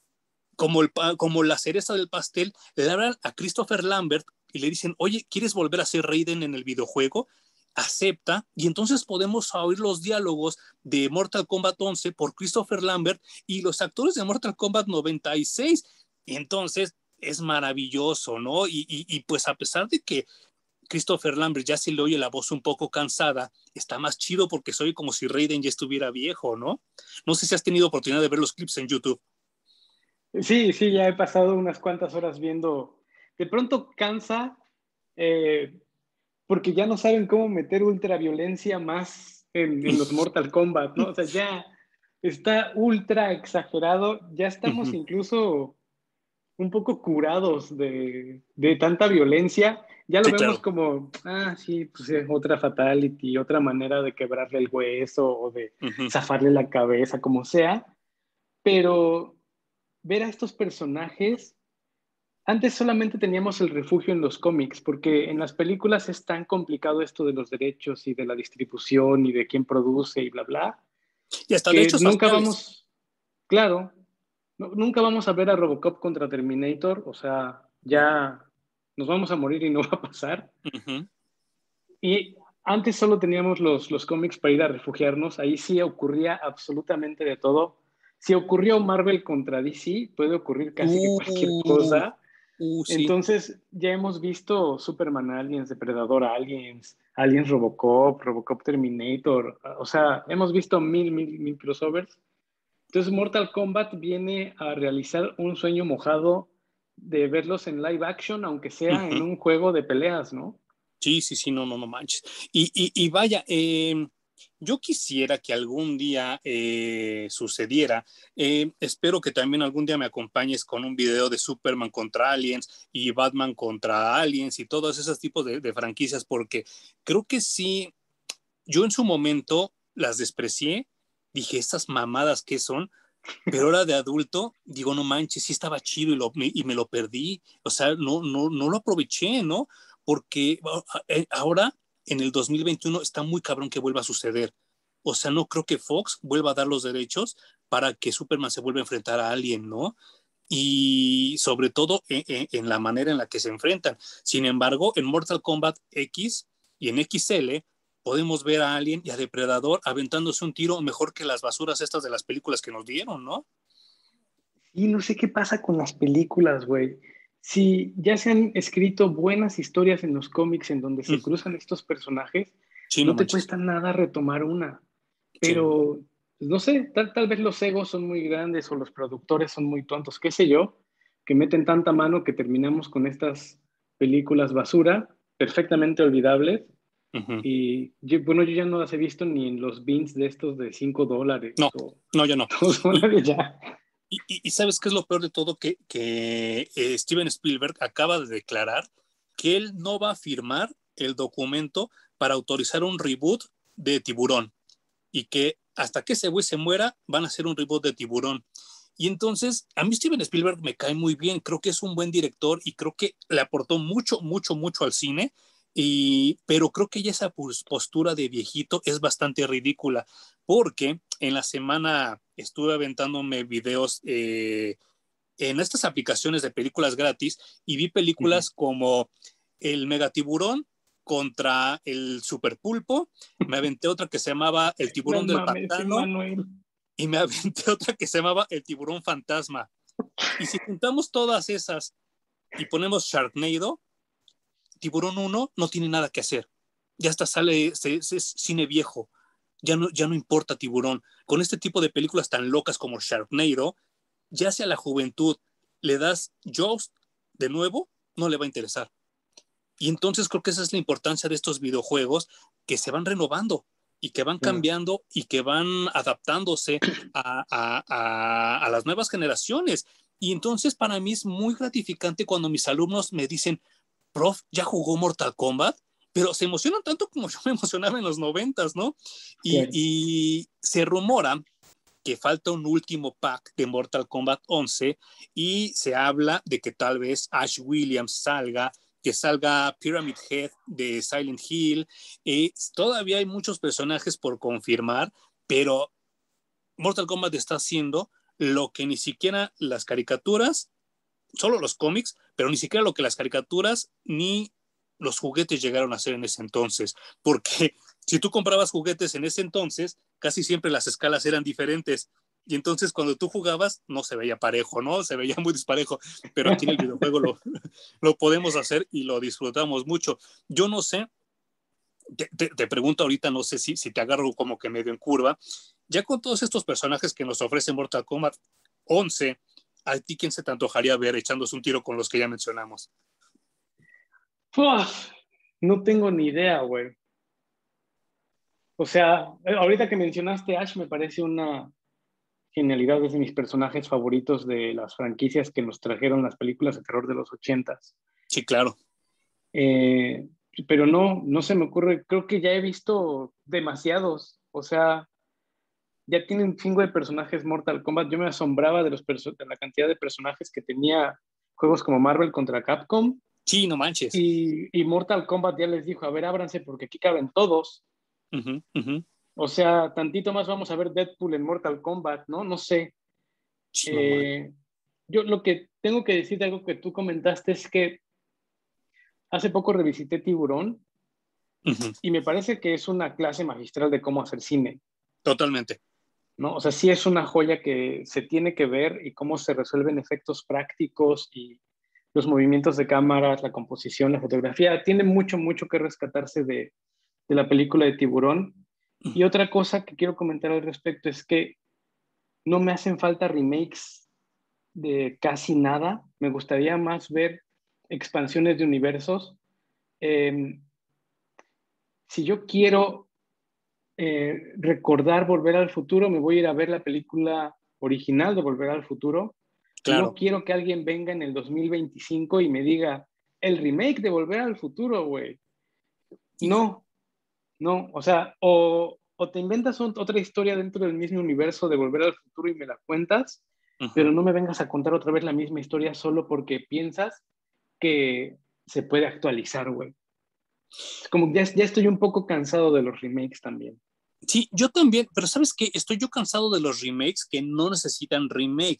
S1: como la cereza del pastel, le hablan a Christopher Lambert y le dicen, oye, ¿quieres volver a ser Raiden en el videojuego? Acepta, y entonces podemos oír los diálogos de Mortal Kombat 11 por Christopher Lambert y los actores de Mortal Kombat 96. Entonces es maravilloso, ¿no? Y pues a pesar de que Christopher Lambert ya se le oye la voz un poco cansada, está más chido porque soy como si Raiden ya estuviera viejo, ¿no? No sé si has tenido oportunidad de ver los clips en YouTube.
S2: Sí, sí, ya he pasado unas cuantas horas viendo. De pronto cansa, eh, porque ya no saben cómo meter ultraviolencia más en los Mortal Kombat, ¿no? O sea, ya está ultra exagerado. Ya estamos incluso un poco curados de tanta violencia. Ya lo
S1: Sí,
S2: vemos
S1: claro.
S2: como, ah, sí, pues otra fatality, otra manera de quebrarle el hueso o de
S1: Ujú.
S2: zafarle la cabeza, como sea. Pero ver a estos personajes, antes solamente teníamos el refugio en los cómics, porque en las películas es tan complicado esto de los derechos y de la distribución y de quién produce y bla, bla,
S1: Y hasta
S2: que
S1: derechos
S2: nunca
S1: faciales.
S2: vamos, claro, nunca vamos a ver a Robocop contra Terminator, o sea, ya nos vamos a morir y no va a pasar.
S1: Ujú.
S2: Y antes solo teníamos los cómics para ir a refugiarnos, ahí sí ocurría absolutamente de todo. Si ocurrió Marvel contra DC, puede ocurrir casi que cualquier
S1: Uh,
S2: cosa.
S1: sí.
S2: Entonces, ya hemos visto Superman Aliens, Depredador Aliens, Aliens Robocop, Robocop Terminator, o sea, hemos visto mil crossovers. Entonces, Mortal Kombat viene a realizar un sueño mojado de verlos en live action, aunque sea en
S1: Ujú.
S2: un juego de peleas, ¿no?
S1: Sí, sí, sí, no, no, no manches. Y vaya, yo quisiera que algún día sucediera. Espero que también algún día me acompañes con un video de Superman contra Aliens y Batman contra Aliens y todos esos tipos de franquicias, porque creo que sí, yo en su momento las desprecié, dije, estas mamadas que son, pero ahora de adulto, digo, no manches, sí estaba chido y me lo perdí. O sea, no lo aproveché, ¿no? Porque ahora, en el 2021 está muy cabrón que vuelva a suceder. O sea, no creo que Fox vuelva a dar los derechos para que Superman se vuelva a enfrentar a alguien, ¿no? y sobre todo en la manera en la que se enfrentan. Sin embargo, en Mortal Kombat X y en XL podemos ver a Alien y a Depredador aventándose un tiro mejor que las basuras estas de las películas que nos dieron, ¿no?
S2: Y no sé qué pasa con las películas, güey. Si ya se han escrito buenas historias en los cómics en donde se cruzan estos personajes,
S1: Sí, no
S2: no te
S1: manches.
S2: cuesta nada retomar una.
S1: Sí.
S2: Pero, pues, no sé, tal vez los egos son muy grandes o los productores son muy tontos, qué sé yo, que meten tanta mano que terminamos con estas películas basura, perfectamente olvidables.
S1: Uh-huh.
S2: Y bueno, yo ya no las he visto ni en los bins de estos de $5
S1: No,
S2: o
S1: no, ya no. Y,
S2: $2 ya.
S1: y ¿sabes qué es lo peor de todo? Que Steven Spielberg acaba de declarar que él no va a firmar el documento para autorizar un reboot de Tiburón y que hasta que ese güey se muera van a hacer un reboot de Tiburón. Y entonces, a mí Steven Spielberg me cae muy bien, creo que es un buen director y creo que le aportó mucho, mucho, mucho al cine, pero creo que ya esa postura de viejito es bastante ridícula, porque en la semana estuve aventándome videos en estas aplicaciones de películas gratis y vi
S2: Ujú.
S1: películas como El Megatiburón contra el Superpulpo, me aventé otra que se llamaba El
S2: No
S1: Tiburón del
S2: mames,
S1: Pantano
S2: Emanuel.
S1: y me aventé otra que se llamaba El Tiburón Fantasma. Y si juntamos todas esas y ponemos Sharknado, Tiburón uno no tiene nada que hacer. Ya hasta sale es cine viejo. Ya no importa Tiburón. Con este tipo de películas tan locas como Sharknado, ya sea la juventud le das Jaws de nuevo, no le va a interesar. Y entonces creo que esa es la importancia de estos videojuegos que se van renovando y que van
S2: Claro.
S1: cambiando y que van adaptándose a las nuevas generaciones. Y entonces para mí es muy gratificante cuando mis alumnos me dicen, prof, ¿ya jugó Mortal Kombat? Pero se emocionan tanto como yo me emocionaba en los 90s, ¿no?
S2: Claro.
S1: Y se rumora que falta un último pack de Mortal Kombat 11 y se habla de que tal vez Ash Williams salga, que salga Pyramid Head de Silent Hill. Todavía hay muchos personajes por confirmar, pero Mortal Kombat está haciendo lo que ni siquiera las caricaturas, solo los cómics, pero ni siquiera lo que las caricaturas ni los juguetes llegaron a hacer en ese entonces, porque si tú comprabas juguetes en ese entonces, casi siempre las escalas eran diferentes. Y entonces cuando tú jugabas no se veía parejo, ¿no? Se veía muy disparejo, pero aquí en el videojuego lo podemos hacer y lo disfrutamos mucho. Yo no sé, te pregunto ahorita, no sé si te agarro como que medio en curva, ya con todos estos personajes que nos ofrece Mortal Kombat 11, ¿a ti quién se te antojaría ver echándose un tiro con los que ya mencionamos?
S2: Uf, no tengo ni idea, güey. O sea, ahorita que mencionaste Ash me parece una genialidad, es de mis personajes favoritos de las franquicias que nos trajeron las películas de terror de los ochentas.
S1: Sí, claro.
S2: Eh, pero no se me ocurre, creo que ya he visto demasiados, o sea, ya tiene un chingo de personajes Mortal Kombat. Yo me asombraba de, de la cantidad de personajes que tenía juegos como Marvel contra Capcom
S1: Sí, no manches.
S2: y Mortal Kombat ya les dijo, a ver, ábranse porque aquí caben todos.
S1: Uh-huh, uh-huh.
S2: O sea, tantito más vamos a ver Deadpool en Mortal Kombat, ¿no? No sé.
S1: No manches.
S2: Eh, yo lo que tengo que decir de algo que tú comentaste es que hace poco revisité Tiburón
S1: Uh-huh.
S2: y me parece que es una clase magistral de cómo hacer cine,
S1: Totalmente.
S2: ¿no? O sea, sí es una joya que se tiene que ver y cómo se resuelven efectos prácticos y los movimientos de cámaras, la composición, la fotografía. Tiene mucho, mucho que rescatarse de la película de Tiburón. Y otra cosa que quiero comentar al respecto es que no me hacen falta remakes de casi nada. Me gustaría más ver expansiones de universos. Eh, si yo quiero recordar Volver al Futuro, me voy a ir a ver la película original de Volver al Futuro. No
S1: Claro.
S2: quiero que alguien venga en el 2025 y me diga el remake de Volver al Futuro, güey.
S1: Hijo.
S2: No, no, o sea, o te inventas otra historia dentro del mismo universo de Volver al Futuro y me la cuentas, pero
S1: Uh-huh.
S2: no me vengas a contar otra vez la misma historia solo porque piensas que se puede actualizar, güey. Es como ya estoy un poco cansado de los remakes también.
S1: Sí, yo también, pero ¿sabes qué? Estoy yo cansado de los remakes que no necesitan remakes.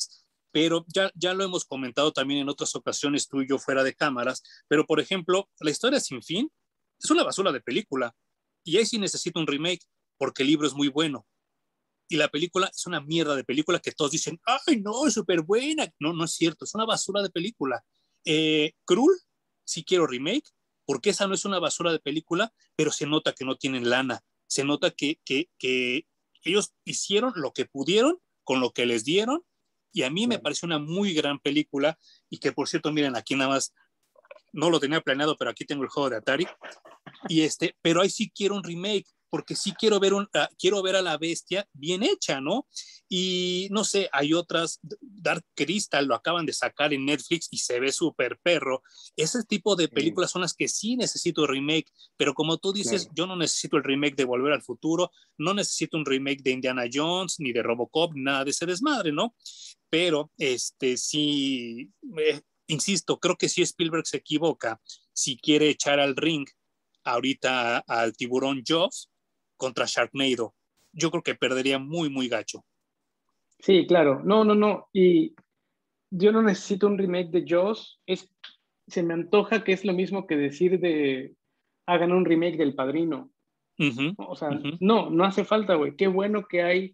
S1: pero ya lo hemos comentado también en otras ocasiones tú y yo fuera de cámaras, pero por ejemplo, La historia sin fin es una basura de película y ahí sí necesita un remake porque el libro es muy bueno y la película es una mierda de película que todos dicen, ay no, es súper buena. No, no es cierto, es una basura de película. Cruel, sí quiero remake, porque esa no es una basura de película, pero se nota que no tienen lana, se nota que ellos hicieron lo que pudieron con lo que les dieron y a mí me parece una muy gran película y que por cierto, miren, aquí nada más, no lo tenía planeado, pero aquí tengo el juego de Atari y pero ahí sí quiero un remake, porque sí quiero ver a la bestia bien hecha, ¿no? Y no sé, hay otras, Dark Crystal lo acaban de sacar en Netflix y se ve súper perro. Ese tipo de películas son las que sí necesito remake, pero como tú dices, yo no necesito el remake de Volver al Futuro, no necesito un remake de Indiana Jones, ni de Robocop, nada de ese desmadre, ¿no? Pero sí, insisto, creo que si Spielberg se equivoca, si quiere echar al ring ahorita al tiburón Jaws contra Sharknado. Yo creo que perdería muy, muy gacho.
S2: Sí, claro. No, no, no. Y yo no necesito un remake de Jaws. Se me antoja que es lo mismo que decir de hagan un remake del Padrino.
S1: Uh-huh,
S2: O sea,
S1: uh-huh.
S2: no hace falta, güey. Qué bueno que hay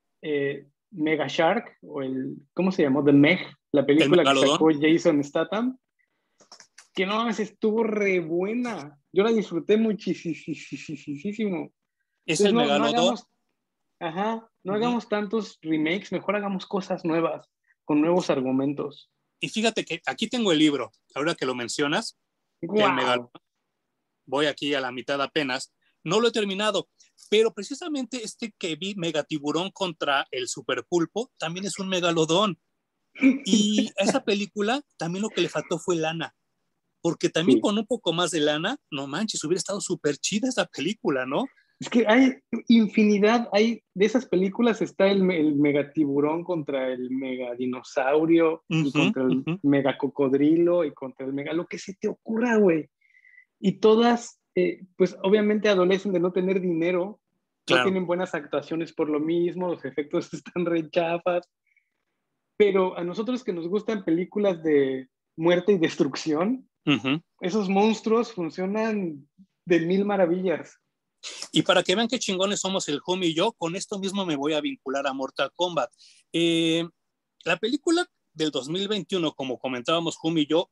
S2: Mega Shark ¿cómo se llamó? The Meg, la
S1: El
S2: película que
S1: megalodón
S2: sacó Jason Statham, que no mames, estuvo re buena. Yo la disfruté muchísimo.
S1: es
S2: Entonces
S1: el
S2: no
S1: megalodón.
S2: hagamos, ajá, no
S1: Uh-huh.
S2: hagamos tantos remakes, mejor hagamos cosas nuevas, con nuevos argumentos.
S1: Y fíjate que aquí tengo el libro, ahora que lo mencionas, el megalodón.
S2: ¡Wow!
S1: Voy aquí a la mitad apenas. No lo he terminado, pero precisamente que vi Megatiburón contra el Superpulpo también es un megalodón. Y a esa película también lo que le faltó fue lana. Porque también
S2: Sí.
S1: con un poco más de lana, no manches, hubiera estado súper chida esa película, ¿no?
S2: Es que hay infinidad, de esas películas está el megatiburón contra el megadinosaurio y
S1: Uh-huh,
S2: contra el
S1: uh-huh.
S2: megacocodrilo y contra el lo que se te ocurra, güey. Y todas, pues obviamente adolecen de no tener dinero, no
S1: Claro.
S2: tienen buenas actuaciones por lo mismo, los efectos están re chafas, pero a nosotros que nos gustan películas de muerte y destrucción,
S1: Uh-huh.
S2: esos monstruos funcionan de mil maravillas.
S1: Y para que vean qué chingones somos el homie y yo, con esto mismo me voy a vincular a Mortal Kombat. Eh, la película del 2021, como comentábamos homie y yo,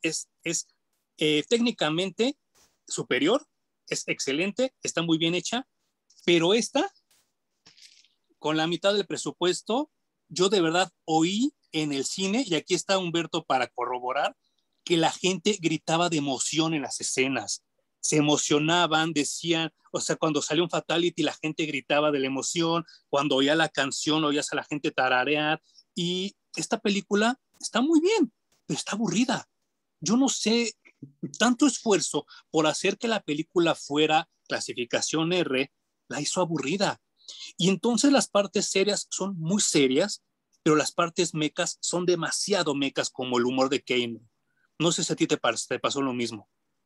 S1: es técnicamente superior, es excelente, está muy bien hecha, pero esta, con la mitad del presupuesto, yo de verdad oí en el cine, y aquí está Humberto para corroborar, que la gente gritaba de emoción en las escenas. Se emocionaban, decían, o sea, cuando salió un fatality, la gente gritaba de la emoción, cuando oía la canción, oías a la gente tararear, y esta película está muy bien, pero está aburrida. Yo no sé, tanto esfuerzo por hacer que la película fuera clasificación R, la hizo aburrida. Y entonces las partes serias son muy serias, pero las partes mecas son demasiado mecas, como el humor de Kane. No sé si a ti te pasó lo mismo.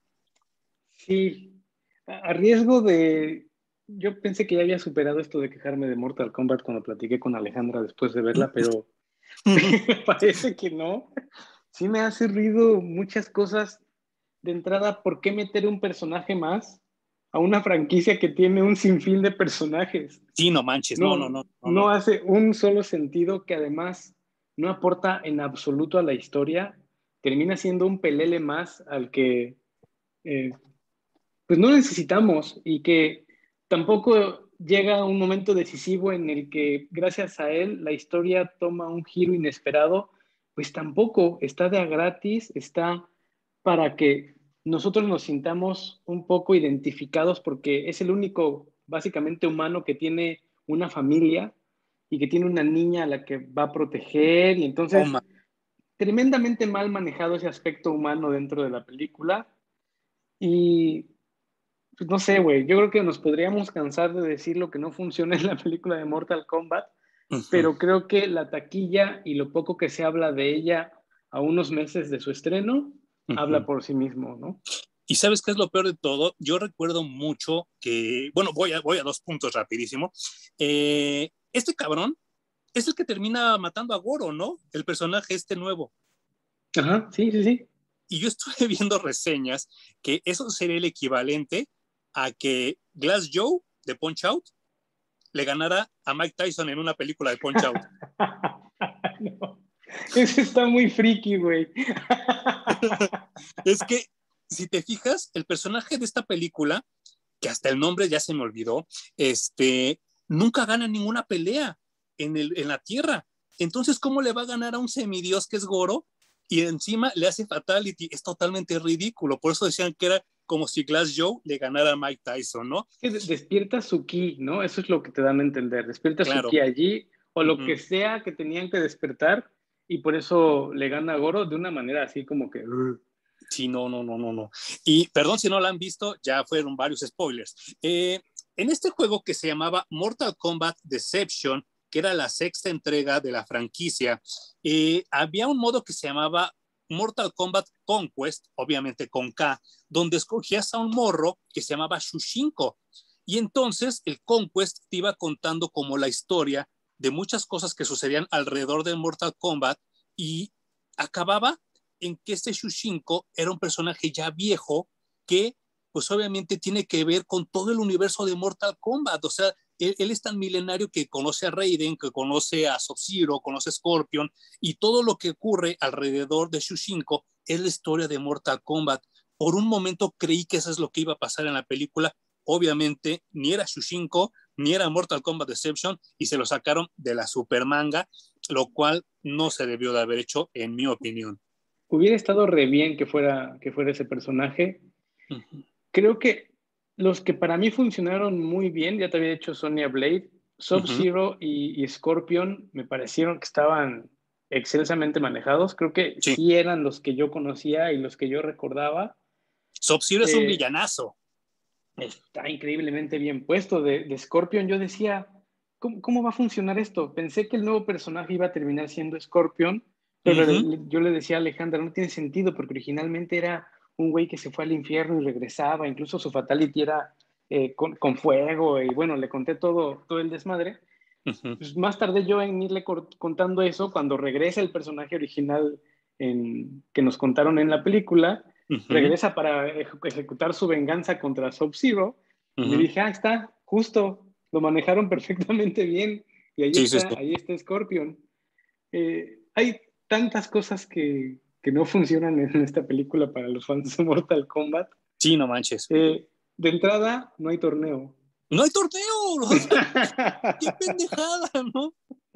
S2: Sí, a riesgo de... Yo pensé que ya había superado esto de quejarme de Mortal Kombat cuando platiqué con Alejandra después de verla, pero parece que no. Sí me hace ruido muchas cosas. De entrada, ¿por qué meter un personaje más a una franquicia que tiene un sinfín de personajes?
S1: Sí, no manches, no, no,
S2: No,
S1: no, no,
S2: no
S1: no.
S2: hace un solo sentido, que además no aporta en absoluto a la historia. Termina siendo un pelele más al que eh, pues no necesitamos, y que tampoco llega un momento decisivo en el que gracias a él la historia toma un giro inesperado. Pues tampoco está de a gratis, está para que nosotros nos sintamos un poco identificados, porque es el único básicamente humano que tiene una familia y que tiene una niña a la que va a proteger, y
S1: Oh,
S2: entonces tremendamente mal manejado ese aspecto humano dentro de la película. Y pues no sé, güey, yo creo que nos podríamos cansar de decir lo que no funciona en la película de Mortal Kombat,
S1: uh-huh,
S2: pero creo que la taquilla y lo poco que se habla de ella a unos meses de su estreno habla
S1: uh-huh.
S2: por sí mismo, ¿no?
S1: Y sabes qué es lo peor de todo, yo recuerdo mucho que, bueno, voy a dos puntos rapidísimo. Este cabrón es el que termina matando a Goro, ¿no? El personaje este nuevo.
S2: Ajá, sí, sí, sí.
S1: Y yo estuve viendo reseñas que eso sería el equivalente a que Glass Joe de Punch Out le ganara a Mike Tyson en una película de Punch Out.
S2: No, ese está muy friki, güey.
S1: Es que, si te fijas, el personaje de esta película, que hasta el nombre ya se me olvidó, nunca gana ninguna pelea en la Tierra. Entonces, ¿cómo le va a ganar a un semidios que es Goro? Y encima le hace fatality. Es totalmente ridículo. Por eso decían que era como si Glass Joe le ganara a Mike Tyson, ¿no?
S2: Es que despierta su ki, ¿no? Eso es lo que te dan a entender. Despierta su
S1: Claro.
S2: ki allí, o lo que sea que tenían que despertar, y por eso le gana a Goro de una manera así como que...
S1: Sí, no. Y perdón si no la han visto, ya fueron varios spoilers. En este juego que se llamaba Mortal Kombat Deception, que era la sexta entrega de la franquicia, había un modo que se llamaba Mortal Kombat Conquest, obviamente con K, donde escogías a un morro que se llamaba Shushinko. Y entonces el Conquest te iba contando como la historia de muchas cosas que sucedían alrededor de Mortal Kombat y acababa en que este Shushinko era un personaje ya viejo que pues obviamente tiene que ver con todo el universo de Mortal Kombat. O sea, él es tan milenario que conoce a Raiden, que conoce a Sub-Zero, conoce a Scorpion, y todo lo que ocurre alrededor de Shushinko es la historia de Mortal Kombat. Por un momento creí que eso es lo que iba a pasar en la película. Obviamente ni era Shushinko, ni era Mortal Kombat Deception, y se lo sacaron de la supermanga, lo cual no se debió de haber hecho, en mi opinión.
S2: Hubiera estado re bien que fuera ese personaje. Creo que los que para mí funcionaron muy bien, ya te había dicho Sonya Blade, Sub-Zero y Scorpion me parecieron que estaban excelsamente manejados. Creo que
S1: Sí.
S2: sí eran los que yo conocía y los que yo recordaba.
S1: Sub-Zero es un villanazo.
S2: Está increíblemente bien puesto. De Scorpion yo decía, ¿cómo va a funcionar esto? Pensé que el nuevo personaje iba a terminar siendo Scorpion, pero yo le decía a Alejandra, no tiene sentido, porque originalmente era un güey que se fue al infierno y regresaba, incluso su fatality era con fuego, y bueno, le conté todo el desmadre. Pues más tarde yo en irle contando eso, cuando regresa el personaje original que nos contaron en la película, regresa para ejecutar su venganza contra Sub-Zero, y le dije, está, justo, lo manejaron perfectamente bien, y
S1: Sí.
S2: ahí está Scorpion. Hay tantas cosas que no funcionan en esta película para los fans de Mortal Kombat.
S1: Sí, no manches.
S2: De entrada, no hay torneo.
S1: ¡No hay torneo! O sea, ¡qué pendejada!, ¿no?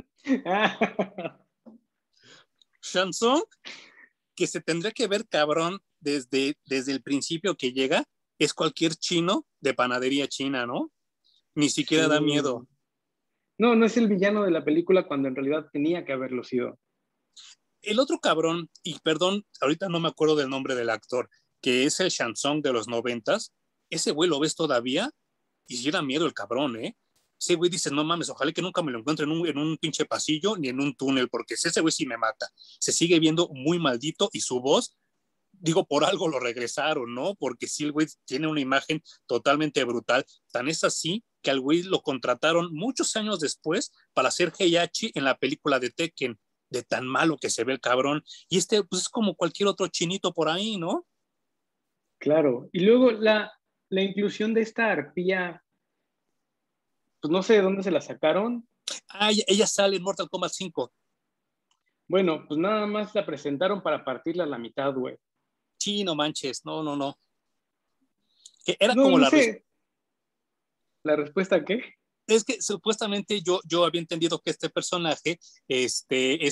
S1: Shang Tsung, que se tendría que ver cabrón desde el principio que llega, es cualquier chino de panadería china, ¿no? Ni siquiera da
S2: Sí.
S1: miedo.
S2: No es el villano de la película cuando en realidad tenía que haberlo sido.
S1: El otro cabrón, y perdón, ahorita no me acuerdo del nombre del actor, que es el Shang Tsung de los 90s, ese güey lo ves todavía y si da miedo el cabrón, ¿eh? Ese güey dice, no mames, ojalá que nunca me lo encuentre en un pinche pasillo ni en un túnel, porque ese güey sí me mata. Se sigue viendo muy maldito y su voz, digo, por algo lo regresaron, ¿no? Porque sí, el güey tiene una imagen totalmente brutal. Tan es así que al güey lo contrataron muchos años después para hacer Heihachi en la película de Tekken, de tan malo que se ve el cabrón. Y pues es como cualquier otro chinito por ahí, ¿no?
S2: Claro. Y luego la inclusión de esta arpía, pues no sé de dónde se la sacaron.
S1: Ah, ella sale en Mortal Kombat 5.
S2: Bueno, pues nada más la presentaron para partirla a la mitad, güey.
S1: Sí, no manches, no. Que era
S2: No,
S1: como
S2: no sé. ¿La respuesta a qué?
S1: es que supuestamente yo había entendido que este personaje es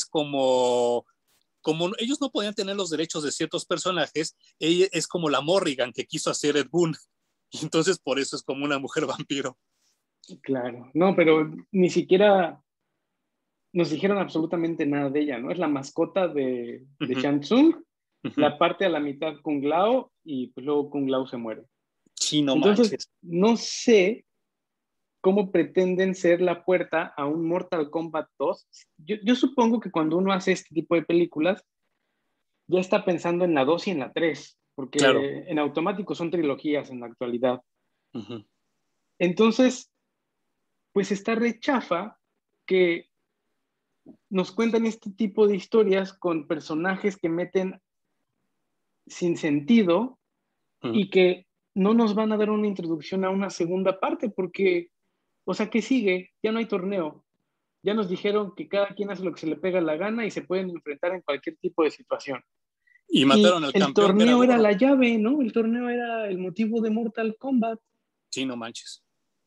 S1: como ellos no podían tener los derechos de ciertos personajes, ella es como la Morrigan que quiso hacer Ed Boon, y entonces por eso es como una mujer vampiro.
S2: Claro. No, pero ni siquiera nos dijeron absolutamente nada de ella, ¿no? Es la mascota de Shang Tsung, la parte a la mitad Kung Lao y pues luego Kung Lao se muere.
S1: Sí, no
S2: Entonces,
S1: manches.
S2: no sé cómo pretenden ser la puerta a un Mortal Kombat 2. Yo supongo que cuando uno hace este tipo de películas, ya está pensando en la 2 y en la 3,
S1: Claro.
S2: porque en automático son trilogías en la actualidad.
S1: Uh-huh.
S2: Entonces, pues está rechafa que nos cuentan este tipo de historias con personajes que meten sin sentido y que no nos van a dar una introducción a una segunda parte porque, o sea, ¿qué sigue? Ya no hay torneo. Ya nos dijeron que cada quien hace lo que se le pega la gana y se pueden enfrentar en cualquier tipo de situación.
S1: Y
S2: Y
S1: mataron al
S2: el
S1: campeón que era
S2: torneo era
S1: Goro.
S2: la llave, ¿no? El torneo era el motivo de Mortal Kombat.
S1: Sí, no manches.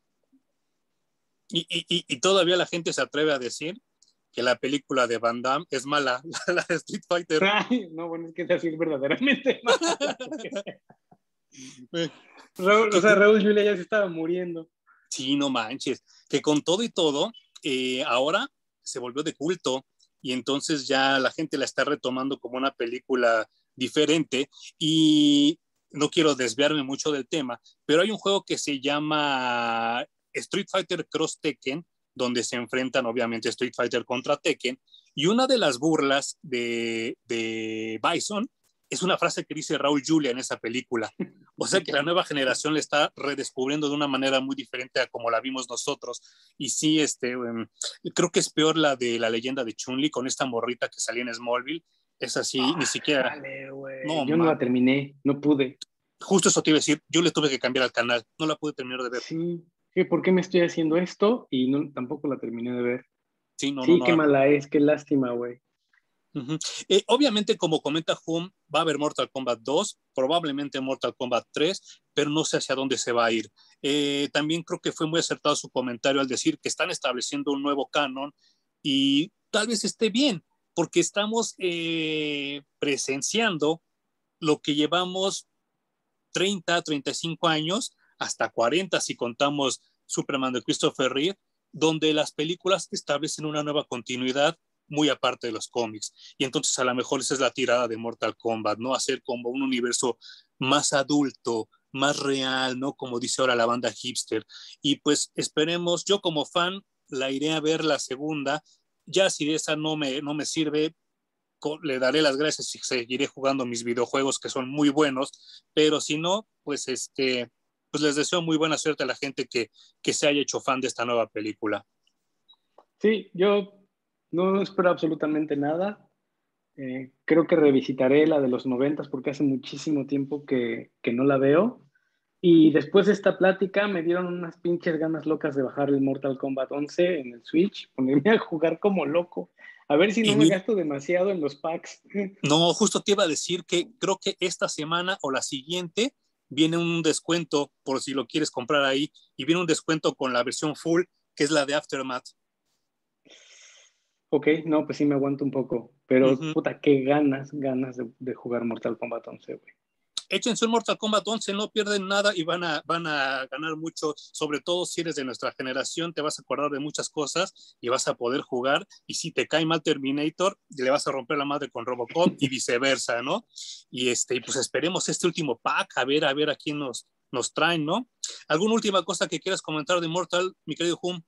S1: Y todavía la gente se atreve a decir que la película de Van Damme es mala, la de Street Fighter.
S2: Ay, no, bueno, es que es así verdaderamente mala. Raúl, o
S1: que
S2: sea,
S1: con,
S2: Raúl Julia ya se estaba muriendo.
S1: sí, no manches. Que con todo y todo, ahora se volvió de culto y entonces ya la gente la está retomando como una película diferente y no quiero desviarme mucho del tema, pero hay un juego que se llama Street Fighter Cross Tekken, donde se enfrentan obviamente Street Fighter contra Tekken, y una de las burlas de Bison es una frase que dice Raúl Julia en esa película. O sea que la nueva generación le está redescubriendo de una manera muy diferente a como la vimos nosotros. Y sí, creo que es peor la de la leyenda de Chun-Li con esta morrita que salía en Smallville. Es así, ni siquiera.
S2: Dale, güey.
S1: No,
S2: Yo no la terminé, no pude.
S1: justo eso te iba a decir. Yo le tuve que cambiar al canal. No la pude terminar de ver.
S2: Sí, sí, ¿por qué me estoy haciendo esto? Y no, tampoco la terminé de ver.
S1: Sí, no, no,
S2: Sí, qué
S1: no.
S2: mala es, qué lástima, güey.
S1: Uh-huh. Obviamente, como comenta Hum, va a haber Mortal Kombat 2, probablemente Mortal Kombat 3, pero no sé hacia dónde se va a ir. También creo que fue muy acertado su comentario al decir que están estableciendo un nuevo canon y tal vez esté bien, porque estamos presenciando lo que llevamos 30, 35 años, hasta 40 si contamos Superman de Christopher Reeve, donde las películas establecen una nueva continuidad muy aparte de los cómics. Y entonces a lo mejor esa es la tirada de Mortal Kombat, ¿no? Hacer como un universo más adulto, más real, ¿no? Como dice ahora la banda hipster. Y pues esperemos, yo como fan la iré a ver la segunda, ya si de esa no me sirve, le daré las gracias y seguiré jugando mis videojuegos que son muy buenos, pero si no, pues pues les deseo muy buena suerte a la gente que se haya hecho fan de esta nueva película.
S2: Sí, yo no espero absolutamente nada. Creo que revisitaré la de los 90 porque hace muchísimo tiempo que no la veo. Y después de esta plática me dieron unas pinches ganas locas de bajar el Mortal Kombat 11 en el Switch, ponerme a jugar como loco. A ver si no
S1: Y
S2: me
S1: mira,
S2: gasto demasiado en los packs.
S1: no, justo te iba a decir que creo que esta semana o la siguiente viene un descuento por si lo quieres comprar ahí y viene un descuento con la versión full que es la de Aftermath.
S2: Ok, no, pues sí me aguanto un poco. Pero
S1: Uh-huh.
S2: puta, qué ganas de jugar Mortal Kombat 11, güey.
S1: Échense un Mortal Kombat 11, no pierden nada y van a ganar mucho, sobre todo si eres de nuestra generación, te vas a acordar de muchas cosas y vas a poder jugar, y si te cae mal Terminator, le vas a romper la madre con Robocop y viceversa, ¿no? Y pues esperemos este último pack, a ver a quién nos traen, ¿no? ¿Alguna última cosa que quieras comentar de Mortal, mi querido Hum?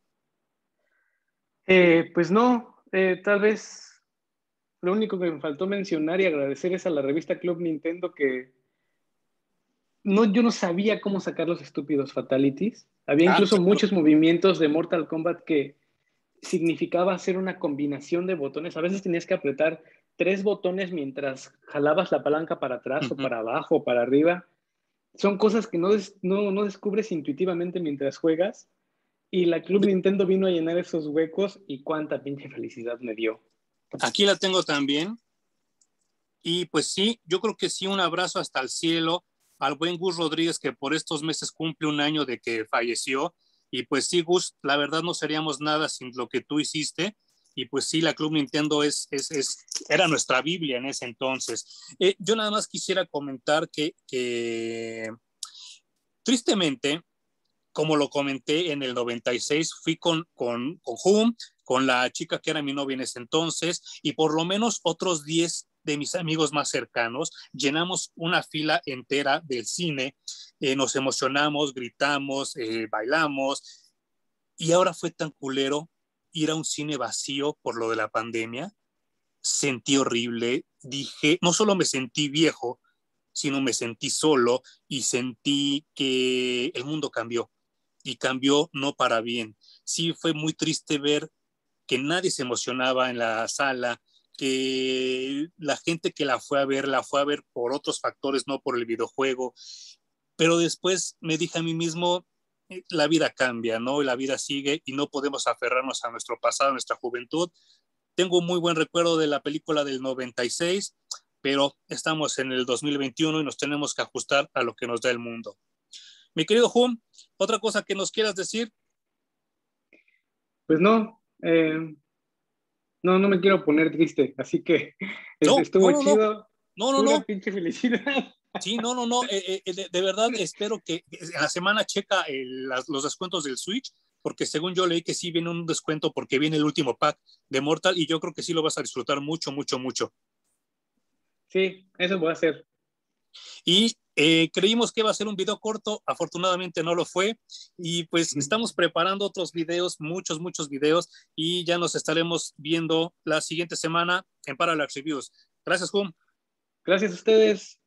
S2: Pues no, tal vez lo único que me faltó mencionar y agradecer es a la revista Club Nintendo que no, yo no sabía cómo sacar los estúpidos fatalities. Había
S1: Ah,
S2: incluso
S1: claro.
S2: muchos movimientos de Mortal Kombat que significaba hacer una combinación de botones. A veces tenías que apretar 3 botones mientras jalabas la palanca para atrás o
S1: Uh-huh.
S2: para abajo o para arriba. Son cosas que no descubres intuitivamente mientras juegas. Y la Club Nintendo vino a llenar esos huecos y cuánta pinche felicidad me dio.
S1: Aquí la tengo también. Y pues sí, yo creo que sí, un abrazo hasta el cielo al buen Gus Rodríguez, que por estos meses cumple un año de que falleció. Y pues sí, Gus, la verdad no seríamos nada sin lo que tú hiciste. Y pues sí, la Club Nintendo era nuestra Biblia en ese entonces. Yo nada más quisiera comentar que tristemente, como lo comenté en el 96, fui con Hum, con la chica que era mi novia en ese entonces, y por lo menos otros 10 de mis amigos más cercanos, llenamos una fila entera del cine, nos emocionamos, gritamos, bailamos, y ahora fue tan culero ir a un cine vacío por lo de la pandemia. Sentí horrible, dije, no solo me sentí viejo, sino me sentí solo y sentí que el mundo cambió y cambió no para bien. Sí, fue muy triste ver que nadie se emocionaba en la sala, que la gente que la fue a ver por otros factores, no por el videojuego. Pero después me dije a mí mismo, la vida cambia, ¿no? La vida sigue y no podemos aferrarnos a nuestro pasado, a nuestra juventud. Tengo un muy buen recuerdo de la película del 96, pero estamos en el 2021 y nos tenemos que ajustar a lo que nos da el mundo. Mi querido Hum, otra cosa que nos quieras decir.
S2: Pues no, no me quiero poner triste, así que
S1: No, no,
S2: estuvo
S1: no, no,
S2: chido,
S1: no, no,
S2: pura
S1: no.
S2: pinche felicidad.
S1: Sí, no, no, no. De verdad espero que en la semana checa los descuentos del Switch, porque según yo leí que sí viene un descuento porque viene el último pack de Mortal y yo creo que sí lo vas a disfrutar mucho, mucho, mucho.
S2: Sí, eso voy a hacer.
S1: Y creímos que iba a ser un video corto, afortunadamente no lo fue. Y pues estamos preparando otros videos, muchos, muchos videos, y ya nos estaremos viendo la siguiente semana en Parallax Reviews. Gracias, Hum.
S2: Gracias a ustedes.